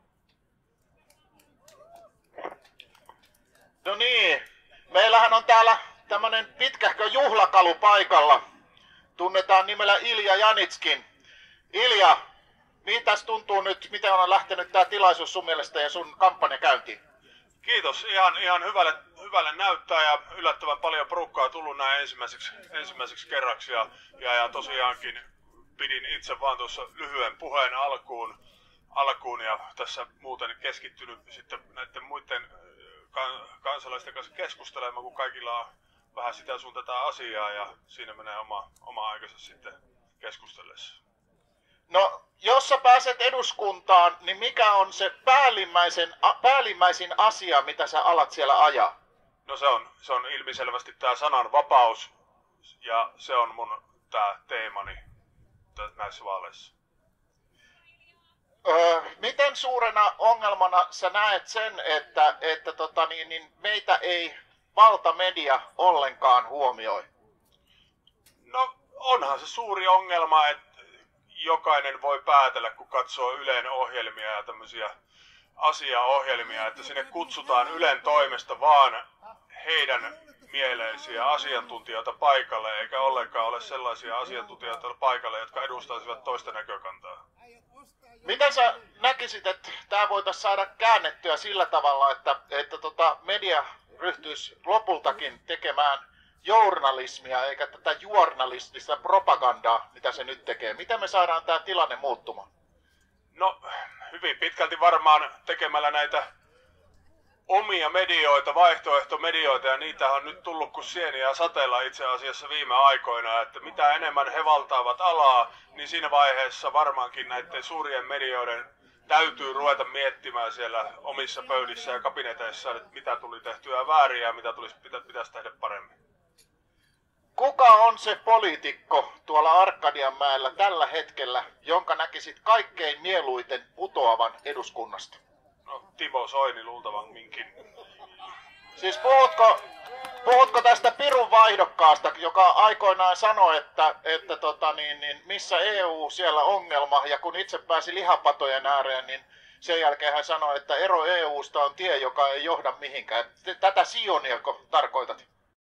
No niin, meillähän on täällä tämmönen pitkähkö juhlakalu paikalla. Tunnetaan nimellä Ilja Janitskin. Ilja, mitäs tuntuu nyt, miten on lähtenyt tää tilaisuus sun mielestä ja sun kampanja käyntiin? Kiitos, ihan hyvälle näyttää ja yllättävän paljon porukkaa tullut näin ensimmäiseksi kerraksi ja tosiaankin pidin itse vaan tuossa lyhyen puheen alkuun ja tässä muuten keskittynyt sitten näiden muiden kansalaisten kanssa keskustelemaan, kun kaikilla on vähän sitä sun tätä asiaa ja siinä menee oma aikansa sitten keskustellessa. No, jos sä pääset eduskuntaan, niin mikä on se päällimmäisin asia, mitä sä alat siellä ajaa? No se on ilmiselvästi tää sananvapaus ja se on mun tää teemani näissä vaaleissa. Miten suurena ongelmana sä näet sen, että meitä ei valtamedia ollenkaan huomioi? No onhan se suuri ongelma, että jokainen voi päätellä, kun katsoo Ylen ohjelmia ja tämmöisiä asiaohjelmia, että sinne kutsutaan Ylen toimesta vaan heidän mieleisiä asiantuntijoita paikalle, eikä ollenkaan ole sellaisia asiantuntijoita paikalle, jotka edustaisivat toista näkökantaa. Miten sä näkisit, että tämä voitaisiin saada käännettyä sillä tavalla, että media ryhtyisi lopultakin tekemään journalismia eikä tätä journalistista propagandaa, mitä se nyt tekee? Miten me saadaan tämä tilanne muuttumaan? No, hyvin pitkälti varmaan tekemällä näitä omia medioita, vaihtoehtomedioita, ja niitä on nyt tullut kuin sieniä sateella itse asiassa viime aikoina, että mitä enemmän he valtaavat alaa, niin siinä vaiheessa varmaankin näiden suurien medioiden täytyy ruveta miettimään siellä omissa pöydissä ja kabineteissa, että mitä tuli tehtyä väärin ja mitä pitäisi tehdä paremmin. Kuka on se poliitikko tuolla Arkadianmäellä tällä hetkellä, jonka näkisit kaikkein mieluiten putoavan eduskunnasta? No, Timo Soini luultavamminkin. Siis puhutko tästä pirun vaihdokkaasta, joka aikoinaan sanoi, että missä EU siellä ongelma, ja kun itse pääsi lihapatojen ääreen, niin sen jälkeen hän sanoi, että ero EUsta on tie, joka ei johda mihinkään. Tätä Sioniako tarkoitat?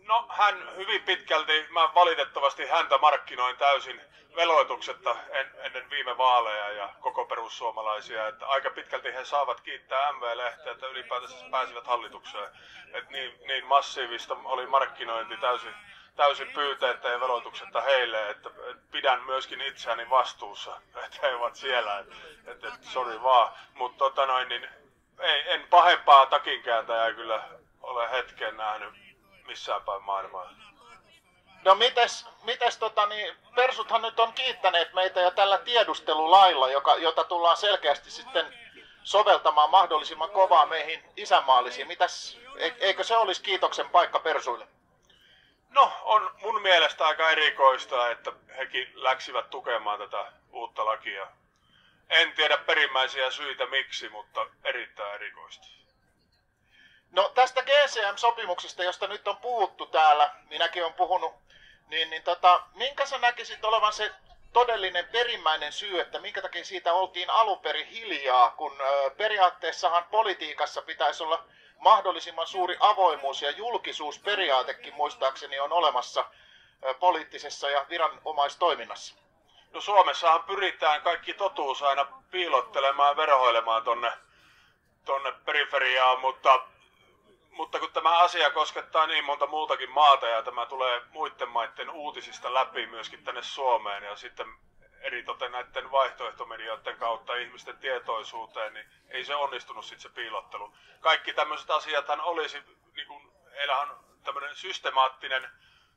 No hän hyvin pitkälti, mä valitettavasti häntä markkinoin täysin veloituksetta ennen viime vaaleja ja koko perussuomalaisia, että aika pitkälti he saavat kiittää MV-lehteä, että ylipäätänsä pääsivät hallitukseen. Että niin massiivista oli markkinointi täysin pyyteettä ja veloituksetta heille, että pidän myöskin itseäni vastuussa, että he ovat siellä, että sori vaan. Mutta niin en pahempaa takinkääntäjää kyllä ole hetken nähnyt missään päin maailmaa. No mites persuthan nyt on kiittäneet meitä jo tällä tiedustelulailla, jota tullaan selkeästi sitten soveltamaan mahdollisimman kovaa meihin isänmaallisiin. Eikö se olisi kiitoksen paikka persuille? No, on mun mielestä aika erikoista, että hekin läksivät tukemaan tätä uutta lakia. En tiedä perimmäisiä syitä miksi, mutta erittäin erikoista. No tästä GCM-sopimuksesta, josta nyt on puhuttu täällä, minäkin olen puhunut, minkä sä näkisit olevan se todellinen perimmäinen syy, että minkä takia siitä oltiin alun perin hiljaa, kun periaatteessahan politiikassa pitäisi olla mahdollisimman suuri avoimuus ja julkisuusperiaatekin muistaakseni on olemassa poliittisessa ja viranomaistoiminnassa. No Suomessahan pyritään kaikki totuus aina piilottelemaan ja verhoilemaan tonne periferiaan, mutta kun tämä asia koskettaa niin monta muutakin maata ja tämä tulee muiden maiden uutisista läpi myöskin tänne Suomeen ja sitten eritoten näiden vaihtoehtomedioiden kautta ihmisten tietoisuuteen, niin ei se onnistunut sitten se piilottelu. Kaikki tämmöiset asiathan olisi, niin kuin heillähän on tämmöinen systemaattinen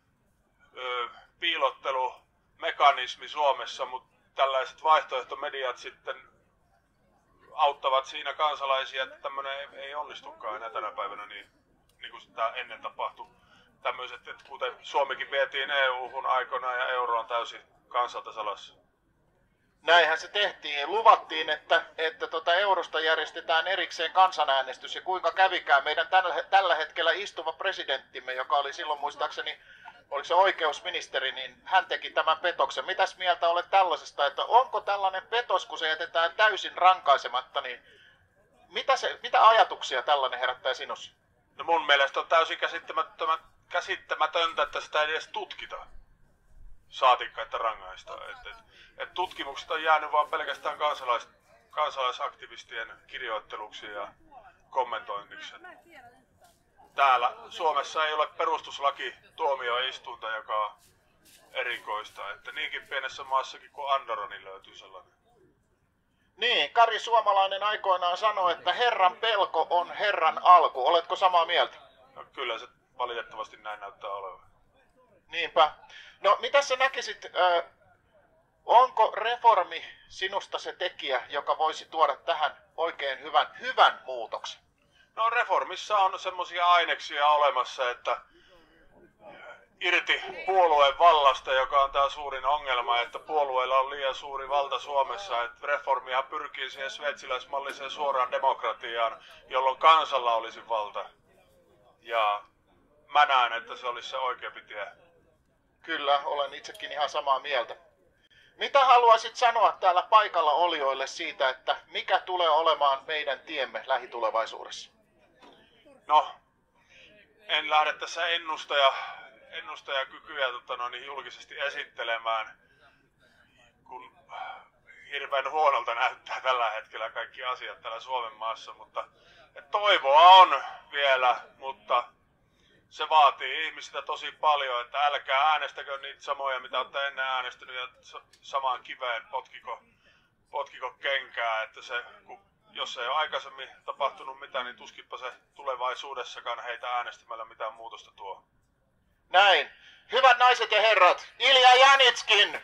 piilottelumekanismi Suomessa, mutta tällaiset vaihtoehtomediat sitten auttavat siinä kansalaisia, että tämmöinen ei onnistukaan enää tänä päivänä niin kuin sitä ennen tapahtui. Tämmöiset, että kuten Suomikin vietiin EU-hun aikoinaan ja euroon täysin kansalta salassa. Näinhän se tehtiin. Luvattiin, että eurosta järjestetään erikseen kansanäänestys ja kuinka kävikään meidän tällä hetkellä istuva presidenttimme, joka oli silloin muistaakseni, oliko se oikeusministeri, niin hän teki tämän petoksen. Mitäs mieltä olet tällaisesta, että onko tällainen petos, kun se jätetään täysin rankaisematta, niin mitä ajatuksia tällainen herättää sinussa? No mun mielestä on täysin käsittämätöntä, että sitä ei edes tutkita. Saatikka, että rangaista. Et tutkimukset on jäänyt vaan pelkästään kansalaisaktivistien kirjoitteluksi ja kommentoinniksi. Täällä Suomessa ei ole perustuslaki tuomioistuinta, joka on erikoista. Että niinkin pienessä maassakin kuin Andorra, niin löytyy sellainen. Niin, Kari Suomalainen aikoinaan sanoi, että Herran pelko on Herran alku. Oletko samaa mieltä? No, kyllä se valitettavasti näin näyttää olevan. Niinpä. No, mitä sä näkisit, onko reformi sinusta se tekijä, joka voisi tuoda tähän oikein hyvän muutoksen? No, reformissa on semmoisia aineksia olemassa, että irti puolueen vallasta, joka on tämä suurin ongelma, että puolueilla on liian suuri valta Suomessa, että reformihan pyrkii siihen sveitsiläismalliseen suoraan demokratiaan, jolloin kansalla olisi valta. Ja mä näen, että se olisi se oikeampi tie. Kyllä, olen itsekin ihan samaa mieltä. Mitä haluaisit sanoa täällä paikalla olijoille siitä, että mikä tulee olemaan meidän tiemme lähitulevaisuudessa? No, en lähde tässä ennustajakykyjä julkisesti esittelemään, kun hirveän huonolta näyttää tällä hetkellä kaikki asiat täällä Suomen maassa, mutta toivoa on vielä, mutta se vaatii ihmisiltä tosi paljon, että älkää äänestäkö niitä samoja, mitä olette ennen äänestänyt ja samaan kiveen potkiko kenkää, että se, jos ei ole aikaisemmin tapahtunut mitään, niin tuskippa se tulevaisuudessakaan heitä äänestämällä mitään muutosta tuo. Näin. Hyvät naiset ja herrat, Ilja Janitskin!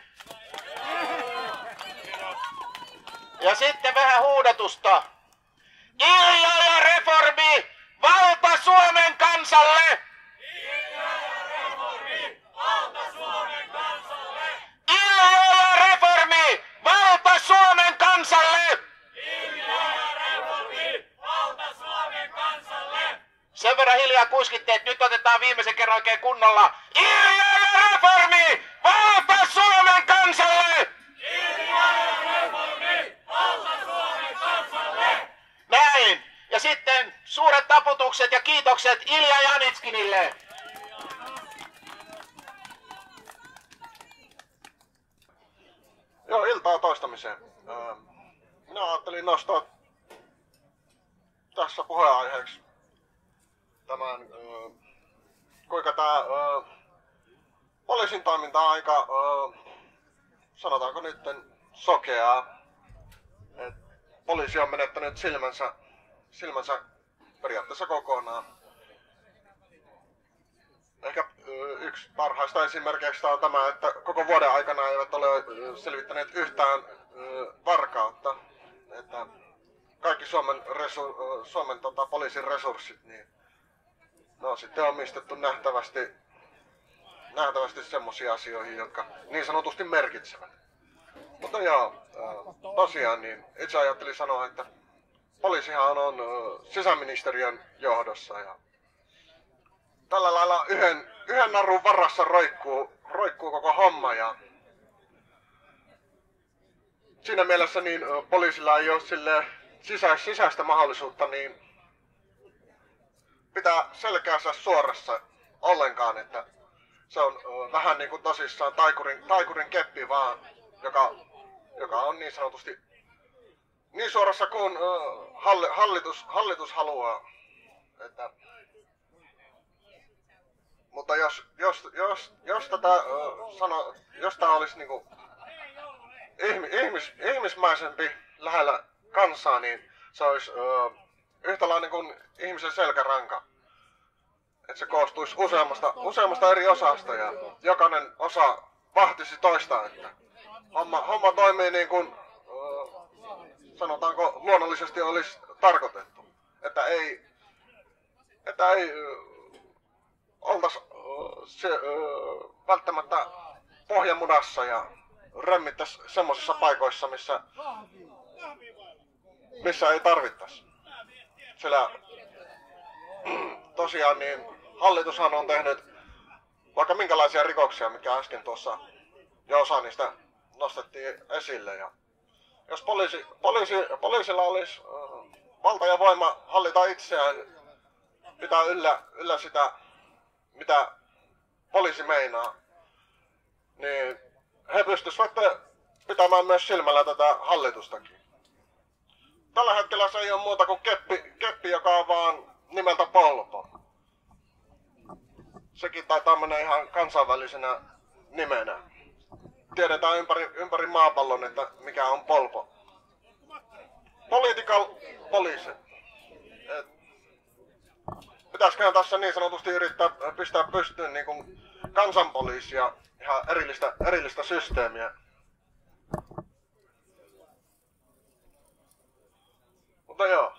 Ja sitten vähän huudatusta. Ilja ja reformi! Valta Suomen kansalle! Ilja ja reformi! Valta Suomen kansalle! Ilja ja reformi! Valta Suomen kansalle! Ilja ja reformi! Valta Suomen kansalle! Sen verran hiljaa kuiskitte, että nyt otetaan viimeisen kerran oikein kunnolla. Ilja ja reformi! Valta Suomen kansalle! Ilja ja reformi! Valta Suomen kansalle! Näin! Ja sitten suuret taputukset ja kiitokset Ilja Janitskinille. Joo, iltaa toistamiseen. Minä ajattelin nostaa tässä puheenaiheeksi tämän, kuinka tämä poliisin toiminta on aika, sanotaanko nyt, sokeaa. Et poliisi on menettänyt silmänsä periaatteessa kokonaan. Ehkä yksi parhaista esimerkkeistä on tämä, että koko vuoden aikana eivät ole selvittäneet yhtään varkautta. Että kaikki Suomen poliisin resurssit, niin ne on sitten omistettu nähtävästi semmoisiin asioihin, jotka niin sanotusti merkitsevät. Mutta joo, tosiaan niin itse ajattelin sanoa, että poliisihan on sisäministeriön johdossa ja tällä lailla yhden narun varassa roikkuu koko homma ja siinä mielessä niin poliisilla ei ole sille sisäistä mahdollisuutta niin pitää selkäänsä suorassa ollenkaan, että se on vähän niin kuin tosissaan taikurin keppi vaan, joka on niin sanotusti niin suorassa kuin hallitus haluaa. Että, mutta jos tämä olisi niinku ihmismäisempi lähellä kansaa, niin se olisi yhtälainen kuin ihmisen selkäranka. Että se koostuisi useammasta eri osasta ja jokainen osa vahtisi toista, että homma toimii niin kuin sanotaanko luonnollisesti olisi tarkoitettu. Että ei oltaisi välttämättä pohjamudassa ja remmittäisi semmoisissa paikoissa, missä ei tarvittaisi. Sillä tosiaan niin hallitushan on tehnyt vaikka minkälaisia rikoksia, mikä äsken tuossa jo osa niistä nostettiin esille. Ja jos poliisilla olisi valta ja voima hallita itseään, pitää yllä sitä, mitä poliisi meinaa, niin he pystyisivät pitämään myös silmällä tätä hallitustakin. Tällä hetkellä se ei ole muuta kuin keppi, joka on vaan nimeltä Polpo. Sekin taitaa mennä ihan kansainvälisenä nimenä. Tiedetään ympäri maapallon, että mikä on Polpo. Political police. Pitäisiköhän tässä niin sanotusti yrittää pistää pystyyn niin kuin kansanpoliisia, ihan erillistä systeemiä. Mutta joo.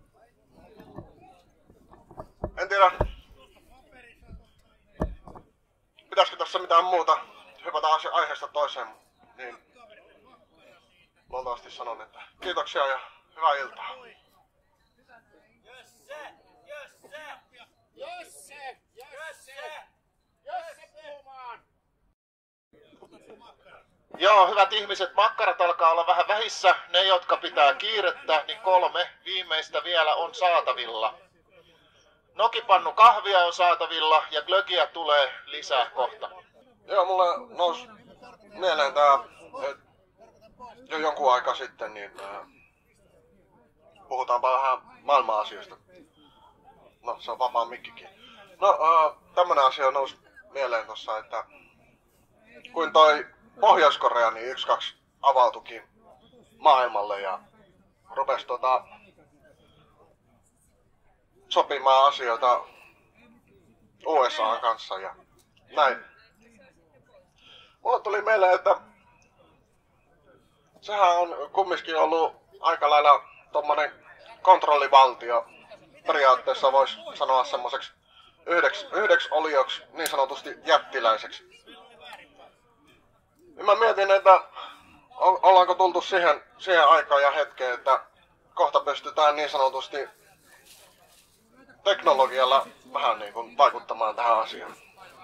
En tiedä. Pitäisikö tässä mitään muuta hypätä aiheesta toiseen, niin luultavasti sanon, että kiitoksia ja hyvää iltaa. Joo, hyvät ihmiset, makkarat alkaa olla vähän vähissä. Ne, jotka pitää kiirettä, niin 3 viimeistä vielä on saatavilla. Nokipannu kahvia on saatavilla ja glögiä tulee lisää kohta. Joo, mulle nousi mieleen tää, jo jonkun aika sitten, niin puhutaanpa vähän maailman-asioista. No, se on vapaa mikkikin. No, tämmönen asia nousi mieleen tossa, että kuin toi Pohjois-Korea niin 1-2 avautukin maailmalle ja rupesi sopimaan asioita USA:n kanssa ja näin. Mulle tuli mieleen, että sehän on kumminkin ollut aika lailla tommonen kontrollivaltio. Periaatteessa voisi sanoa semmoiseksi yhdeksi olioksi, niin sanotusti jättiläiseksi. Mä mietin, että ollaanko tultu siihen aikaan ja hetkeen, että kohta pystytään niin sanotusti teknologialla vähän niin kuin vaikuttamaan tähän asiaan.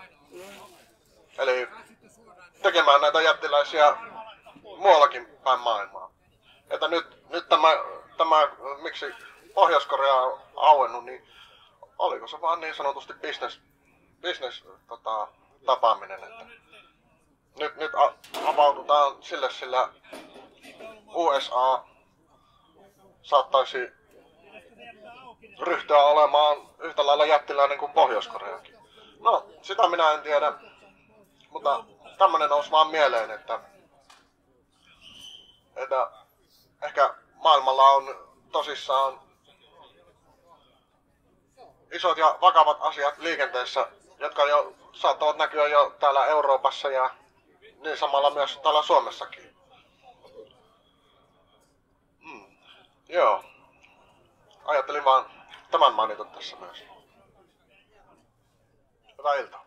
Eli tekemään näitä jättiläisiä muuallakin päin maailmaa. Että nyt tämä miksi Pohjois-Korea on auennut, niin oliko se vaan niin sanotusti business tapaaminen, että nyt avaudutaan sillä USA saattaisi ryhtyä olemaan yhtä lailla jättiläinen kuin Pohjois-Koreakin. No, sitä minä en tiedä, mutta tämmönen nousi vaan mieleen, että ehkä maailmalla on tosissaan isot ja vakavat asiat liikenteessä, jotka jo saattavat näkyä jo täällä Euroopassa ja niin samalla myös täällä Suomessakin. Joo. Ajattelin vaan tämän mainita tässä myös. Hyvää iltaa.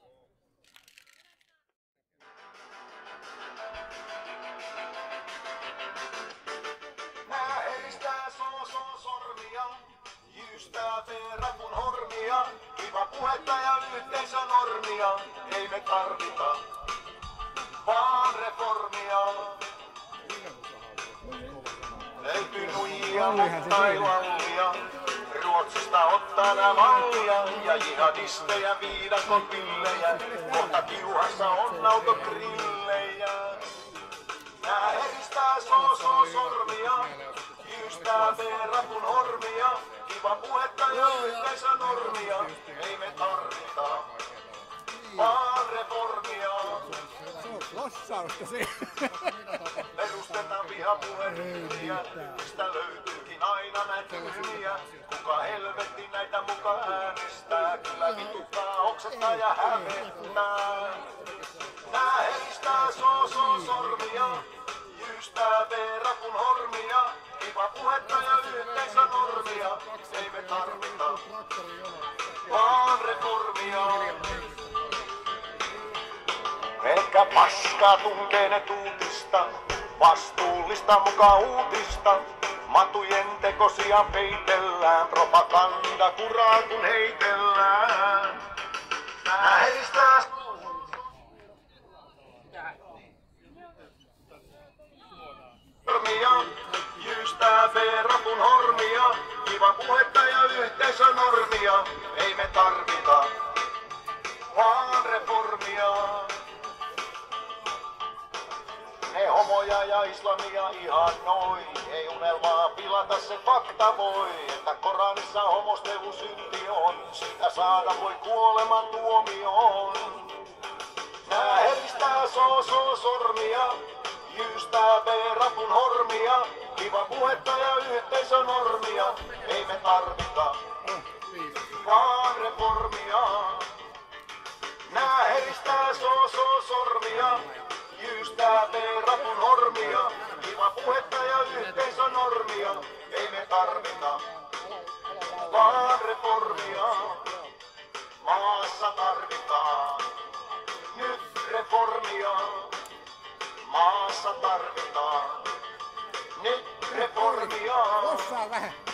Nää heristää sormia, jyystää peerakun hormia. Kiva puhetta ja yhteisönormia, ei me tarvita vaan reformia. Löytyy nuijia, mutta ei lallia. Ruotsista ottaa nää mallia ja jihadisteja viidakon pillejä. Kohta kiuhassa on autogrillejä. Nää heristää sormia, jyystää peerakun hormia. Kiva puhetta ja yhteisönormia, ei me tarvita vaan reformia. Se on lossausta se. Perustetaan vihapuheryhmiä, mistä löytyykin aina näitä tyhmiä. Kuka helvetti näitä muka äänestää, kyllä vituttaa, oksattaa ja hävettää. Nää heristää sormia, jyystää peerakun hormia. Kiva puhetta ja yhteisönormia, ei me tarvita vaan reformia. Pelkkä paskaa tunkee ne tuutista, vastuullista muka uutista. Matujen tekosia peitellään, propaganda kuraa kun heitellään. Nää heristää sormia, jyystää peerakun hormia. Kiva puhetta ja yhteisönormia, ei me tarvita vaan reformia. Ne homoja ja islamia ihan noin, ei unelmaa pilata se fakta voi, että Koranissa homostelu synti on, sitä saada voi kuoleman tuomioon. Nää heristää sormia, jyystää peerakun hormia, kiva puhetta ja yhteisönormia, ei me tarvita vaan reformia. Nää heristää sormia, jyystää peerakun hormia, kiva puhetta ja yhteisönormia, ei me tarvita vaan reformia. Maassa tarvitaan nyt reformia. Maassa tarvitaan nyt reformia. Osaa vähän.